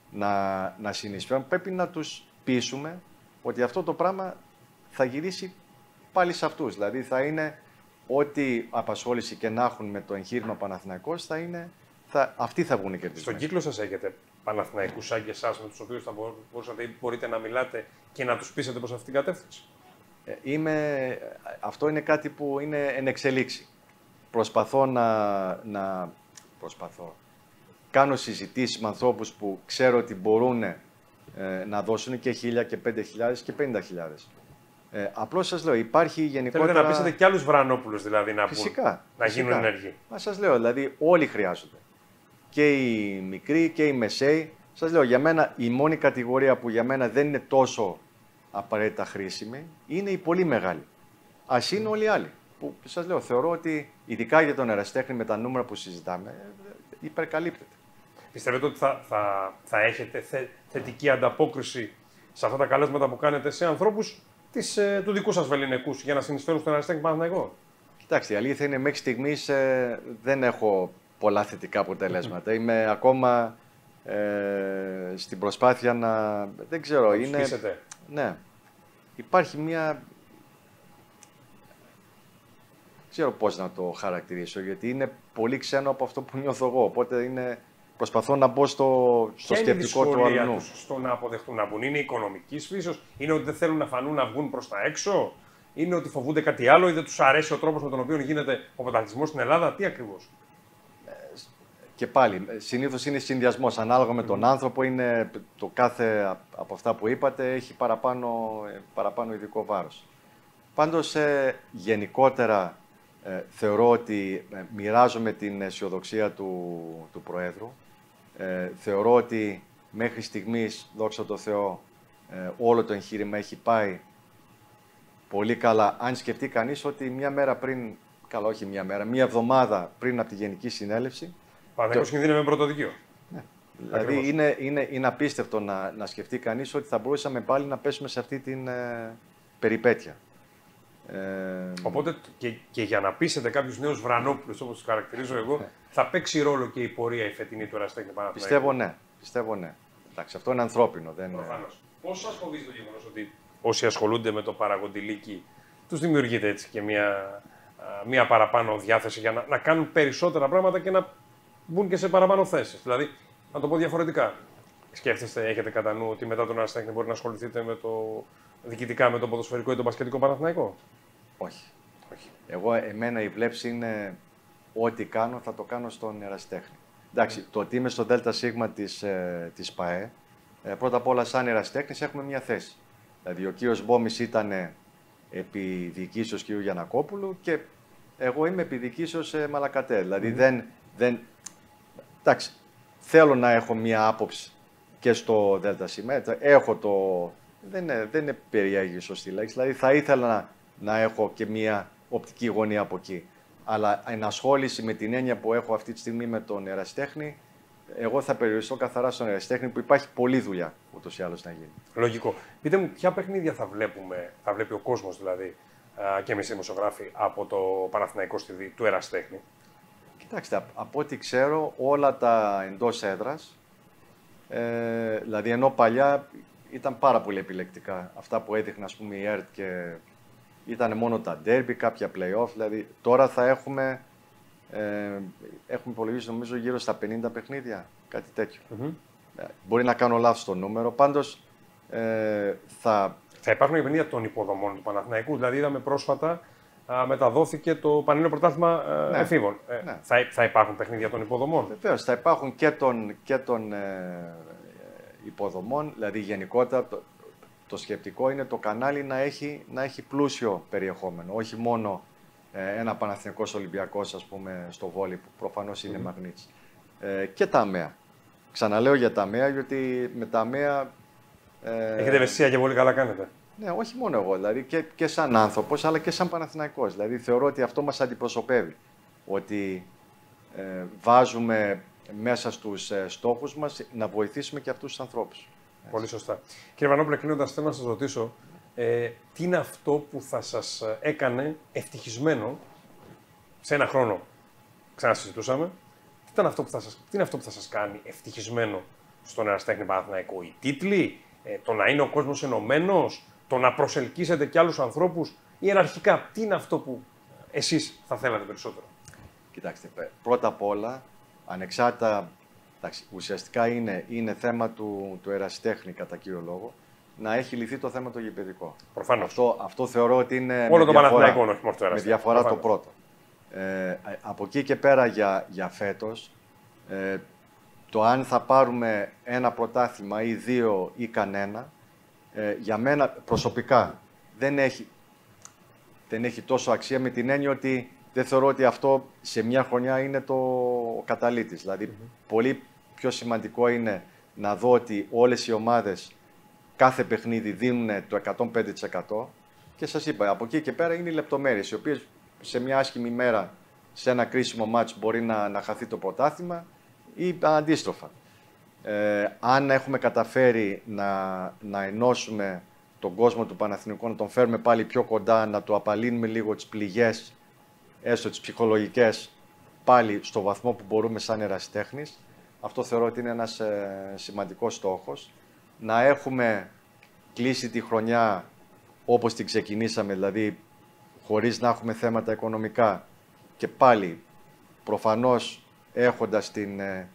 να, να συνεισφέρουν. Πρέπει να τους πείσουμε ότι αυτό το πράγμα θα γυρίσει πάλι σε αυτούς. Δηλαδή θα είναι ό,τι απασχόληση και να έχουν με το εγχείρημα Παναθηναϊκός, θα είναι, θα, αυτοί θα βγουν κερδισμένοι. Στον κύκλο σας έχετε Παναθηναϊκούς σαν και εσάς, με τους οποίους θα μπορούσατε ή μπορείτε να μιλάτε και να τους πείσετε προς αυτήν την κατεύθυνση? Ε, είμαι, αυτό είναι κάτι που είναι εν εξελίξη. Προσπαθώ να, να προσπαθώ. Κάνω συζητήσεις με ανθρώπους που ξέρω ότι μπορούν ε, να δώσουν και χίλια και πέντε χιλιάδες και πενήντα χιλιάδες. Ε, απλώς σας λέω, υπάρχει γενικότερα... Θέλετε να πείσετε και άλλους Βρανόπουλους δηλαδή να, φυσικά, πούν, να φυσικά. γίνουν ενεργοί? Μα σας λέω, δηλαδή όλοι χρειάζονται. Και οι μικροί και οι μεσαίοι. Σας λέω, για μένα η μόνη κατηγορία που για μένα δεν είναι τόσο απαραίτητα χρήσιμη είναι οι πολύ μεγάλοι. Ας είναι όλοι οι άλλοι. Που σας λέω, θεωρώ ότι ειδικά για τον ερασιτέχνη με τα νούμερα που συζητάμε, υπερκαλύπτεται. Πιστεύετε ότι θα, θα, θα έχετε θε, θετική ανταπόκριση σε αυτά τα καλέσματα που κάνετε σε ανθρώπους της, ε, του δικού σας βεληνικούς για να συνεισφέρουν στον ερασιτέχνη Παναθηναϊκό? Κοιτάξτε, η αλήθεια είναι μέχρι στιγμής ε, δεν έχω πολλά θετικά αποτελέσματα. Είμαι ακόμα ε, στην προσπάθεια να... Δεν ξέρω, να είναι... πείσετε. Ναι. Υπάρχει μια... Δεν ξέρω πώς να το χαρακτηρίσω, γιατί είναι πολύ ξένο από αυτό που νιώθω εγώ. Οπότε είναι... προσπαθώ να μπω στο, στο σκεπτικό του αλλού. Ποια είναι η δυσκολία τους στο να αποδεχτούν να βγουν? Είναι οικονομικής φύσεως? Είναι ότι δεν θέλουν να φανούν να βγουν προς τα έξω? Είναι ότι φοβούνται κάτι άλλο ή δεν τους αρέσει ο τρόπος με τον οποίο γίνεται ο πρωταθλητισμός στην Ελλάδα? Τι ακριβώς? Και πάλι, συνήθως είναι συνδυασμός. Ανάλογα με τον άνθρωπο, είναι το κάθε από αυτά που είπατε έχει παραπάνω, παραπάνω ειδικό βάρος. Πάντως, ε, γενικότερα, ε, θεωρώ ότι ε, μοιράζομαι την αισιοδοξία του, του Προέδρου. Ε, θεωρώ ότι μέχρι στιγμής, δόξα τω Θεώ, ε, όλο το εγχείρημα έχει πάει πολύ καλά. Αν σκεφτεί κανείς ότι μια μέρα πριν, καλά όχι μια μέρα, μια εβδομάδα πριν από τη Γενική Συνέλευση, Παναθηναϊκός κινδύνευε με πρωτοδικείο. Ναι. Δηλαδή είναι, είναι, είναι απίστευτο να, να σκεφτεί κανείς ότι θα μπορούσαμε πάλι να πέσουμε σε αυτή την ε, περιπέτεια. Ε, Οπότε και, και για να πείσετε κάποιους νέους Βρανόπουλους, όπως τους χαρακτηρίζω εγώ, ναι. θα παίξει ρόλο και η πορεία η φετινή του ερασιτέχνη Παναθηναϊκού. Πιστεύω ναι. Πιστεύω ναι. Εντάξει, αυτό είναι ανθρώπινο. Δεν είναι... Πώς σας φοβίζει το γεγονός ότι όσοι ασχολούνται με το παραγοντιλίκι τους δημιουργείται έτσι και μια, μια παραπάνω διάθεση για να, να κάνουν περισσότερα πράγματα και να μπουν και σε παραπάνω θέσεις? Δηλαδή, να το πω διαφορετικά, σκέφτεστε, έχετε κατά νου ότι μετά τον Ερασιτέχνη μπορεί να ασχοληθείτε με το, διοικητικά με το ποδοσφαιρικό ή το μπασκετικό Παναθηναϊκό? Όχι. Όχι. Εγώ, εμένα η βλέψη είναι ό,τι κάνω θα το κάνω στον Ερασιτέχνη. Εντάξει, το ότι είμαι στο ΔΣ της, ε, της ΠΑΕ, ε, πρώτα απ' όλα σαν Ερασιτέχνης έχουμε μια θέση. Δηλαδή ο κύριος Μπόμης ήταν επί διοικήσεως κ. Γιαννακόπουλου και εγώ είμαι επί διοικήσεως ε, Μαλακατέ. Δηλαδή mm. δεν, δεν... Εντάξει, θέλω να έχω μια άποψη και στο ΔΣ. Έχω το... Δεν είναι, δεν είναι περίεργη σωστή λέξη. Δηλαδή θα ήθελα να, να έχω και μια οπτική γωνία από εκεί. Αλλά ενασχόληση με την έννοια που έχω αυτή τη στιγμή με τον Ερασιτέχνη, εγώ θα περιοριστώ καθαρά στον Ερασιτέχνη που υπάρχει πολλή δουλειά ούτως ή άλλως να γίνει. Λογικό. Πείτε μου, ποια παιχνίδια θα βλέπουμε, θα βλέπει ο κόσμος δηλαδή και εμείς οι δημοσιογράφοι από το Παναθηναϊκό Τ Β του Ερασιτέχνη? Κοιτάξτε, από ό,τι ξέρω, όλα τα εντός έδρας, ε, δηλαδή ενώ παλιά ήταν πάρα πολύ επιλεκτικά αυτά που έδειχνε ας πούμε η ΕΡΤ και ήταν μόνο τα ντέρμπι, κάποια play-off, δηλαδή τώρα θα έχουμε, ε, έχουμε υπολογίσει νομίζω γύρω στα πενήντα παιχνίδια, κάτι τέτοιο. Mm-hmm. Ε, μπορεί να κάνω λάθος το νούμερο, πάντως ε, θα... Θα υπάρχουν παιχνίδια των υποδομών του Παναθηναϊκού, δηλαδή είδαμε πρόσφατα α, μεταδόθηκε το Πανελλήνιο Πρωτάθλημα ναι. εφήβων. Ε, ναι. θα, θα υπάρχουν παιχνίδια των υποδομών? Βεβαίως, θα υπάρχουν και των, και των ε, υποδομών, δηλαδή γενικότερα το, το σκεπτικό είναι το κανάλι να έχει, να έχει πλούσιο περιεχόμενο, όχι μόνο ε, ένα Παναθηναϊκός Ολυμπιακός ας πούμε στο βόλι που προφανώς είναι mm-hmm. μαγνήτης. Ε, και τα ΑΜΕΑ. Ξαναλέω για τα ΑΜΕΑ γιατί με τα ΑΜΕΑ... Ε, Έχετε ευαισθησία και πολύ καλά κάνετε. Ναι, όχι μόνο εγώ, δηλαδή και, και σαν άνθρωπος αλλά και σαν Παναθηναϊκός. Δηλαδή θεωρώ ότι αυτό μας αντιπροσωπεύει. Ότι ε, βάζουμε μέσα στους ε, στόχους μας να βοηθήσουμε και αυτούς τους ανθρώπους. Πολύ σωστά. Κύριε Βανόπουλε, κλείνοντας, θέλω να σας ρωτήσω ε, τι είναι αυτό που θα σας έκανε ευτυχισμένο σε ένα χρόνο. Ξανασυζητούσαμε. Τι, ήταν αυτό που θα σας, τι είναι αυτό που θα σας κάνει ευτυχισμένο στον Ερασιτέχνη Παναθηναϊκό? Οι τίτλοι, ε, το να είναι ο κόσμος ενωμένος, το να προσελκύσετε κι άλλους ανθρώπους, ή εναρχικά, τι είναι αυτό που εσείς θα θέλατε περισσότερο? Κοιτάξτε, πρώτα απ' όλα, ανεξάρτητα, εντάξει, ουσιαστικά είναι, είναι θέμα του, του Ερασιτέχνη κατά κύριο λόγο, να έχει λυθεί το θέμα το γηπεδικό. Προφανώς. Αυτό, αυτό θεωρώ ότι είναι όλο το Παναθηναϊκό, όχι μόνο το Ερασιτέχνη. Με διαφορά Προφανώς. Το πρώτο. Ε, από εκεί και πέρα για, για φέτος, ε, το αν θα πάρουμε ένα πρωτάθλημα ή δύο ή κανένα, ε, για μένα προσωπικά δεν έχει, δεν έχει τόσο αξία με την έννοια ότι δεν θεωρώ ότι αυτό σε μια χρονιά είναι το καταλήτης. Δηλαδή, mm-hmm. πολύ πιο σημαντικό είναι να δω ότι όλες οι ομάδες κάθε παιχνίδι δίνουν το εκατόν πέντε τοις εκατό και σας είπα, από εκεί και πέρα είναι οι λεπτομέρειες, οι οποίες σε μια άσχημη μέρα, σε ένα κρίσιμο μάτς μπορεί να, να χαθεί το πρωτάθλημα ή αντίστροφα. Ε, αν έχουμε καταφέρει να, να ενώσουμε τον κόσμο του Παναθηναϊκού, να τον φέρουμε πάλι πιο κοντά, να του απαλύνουμε λίγο τις πληγές, έστω τις ψυχολογικές, πάλι στο βαθμό που μπορούμε σαν ερασιτέχνης, αυτό θεωρώ ότι είναι ένας ε, σημαντικός στόχος. Να έχουμε κλείσει τη χρονιά όπως την ξεκινήσαμε, δηλαδή χωρίς να έχουμε θέματα οικονομικά και πάλι προφανώς έχοντας την, ε,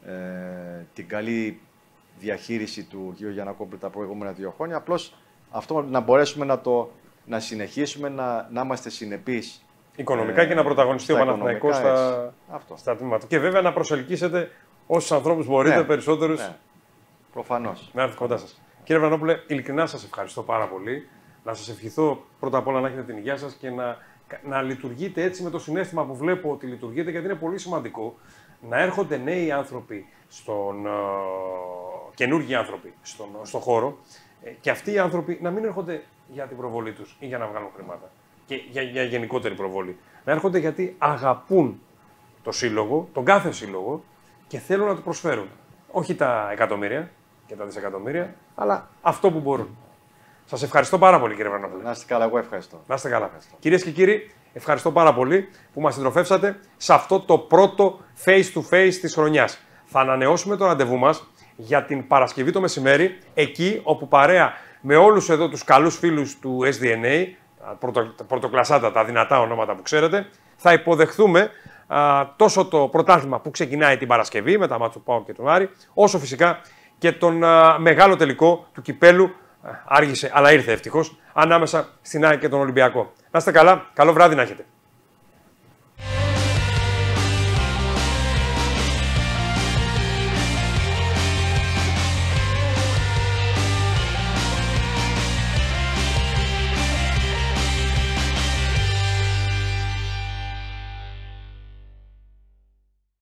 ε, την καλή διαχείριση του κ. Γιαννακόπουλου τα προηγούμενα δύο χρόνια, απλώς αυτό να μπορέσουμε να το να συνεχίσουμε, να, να είμαστε συνεπείς οικονομικά ε, και να πρωταγωνιστεί ο Παναθηναϊκός στα, στα τμήματα. Και βέβαια να προσελκύσετε όσους ανθρώπους μπορείτε, ναι, περισσότερους. Ναι. Προφανώς. Να έρθει κοντά σας. Κύριε Βανόπουλε, ειλικρινά σας ευχαριστώ πάρα πολύ. Να σας ευχηθώ πρώτα απ' όλα να έχετε την υγεία σας και να, να λειτουργείτε έτσι με το συναίσθημα που βλέπω ότι λειτουργείτε, γιατί είναι πολύ σημαντικό να έρχονται νέοι άνθρωποι, στον, uh, καινούργιοι άνθρωποι στον, στον χώρο ε, και αυτοί οι άνθρωποι να μην έρχονται για την προβολή τους ή για να βγάλουν χρήματα και για, για γενικότερη προβολή. Να έρχονται γιατί αγαπούν το σύλλογο, τον κάθε σύλλογο και θέλουν να του προσφέρουν. Όχι τα εκατομμύρια και τα δισεκατομμύρια, αλλά αυτό που μπορούν. Σας ευχαριστώ πάρα πολύ, κύριε Βανόπουλε. Να είστε καλά, εγώ ευχαριστώ. Να είστε καλά. Κυρίες και κύριοι, ευχαριστώ πάρα πολύ που μας συντροφεύσατε σε αυτό το πρώτο face-to-face της χρονιάς. Θα ανανεώσουμε το ραντεβού μας για την Παρασκευή το μεσημέρι, εκεί όπου παρέα με όλους εδώ τους καλούς φίλους του ες ντι εν έι, πρωτο, πρωτοκλασάτα, τα δυνατά ονόματα που ξέρετε, θα υποδεχθούμε α, τόσο το πρωτάθλημα που ξεκινάει την Παρασκευή με τα μάτια του ΠΑΟΚ και του Άρη, όσο φυσικά και τον α, μεγάλο τελικό του κυπέλου. Άργησε, αλλά ήρθε ευτυχώς, ανάμεσα στην ΑΕΚ και τον Ολυμπιακό. Να είστε καλά, καλό βράδυ να έχετε.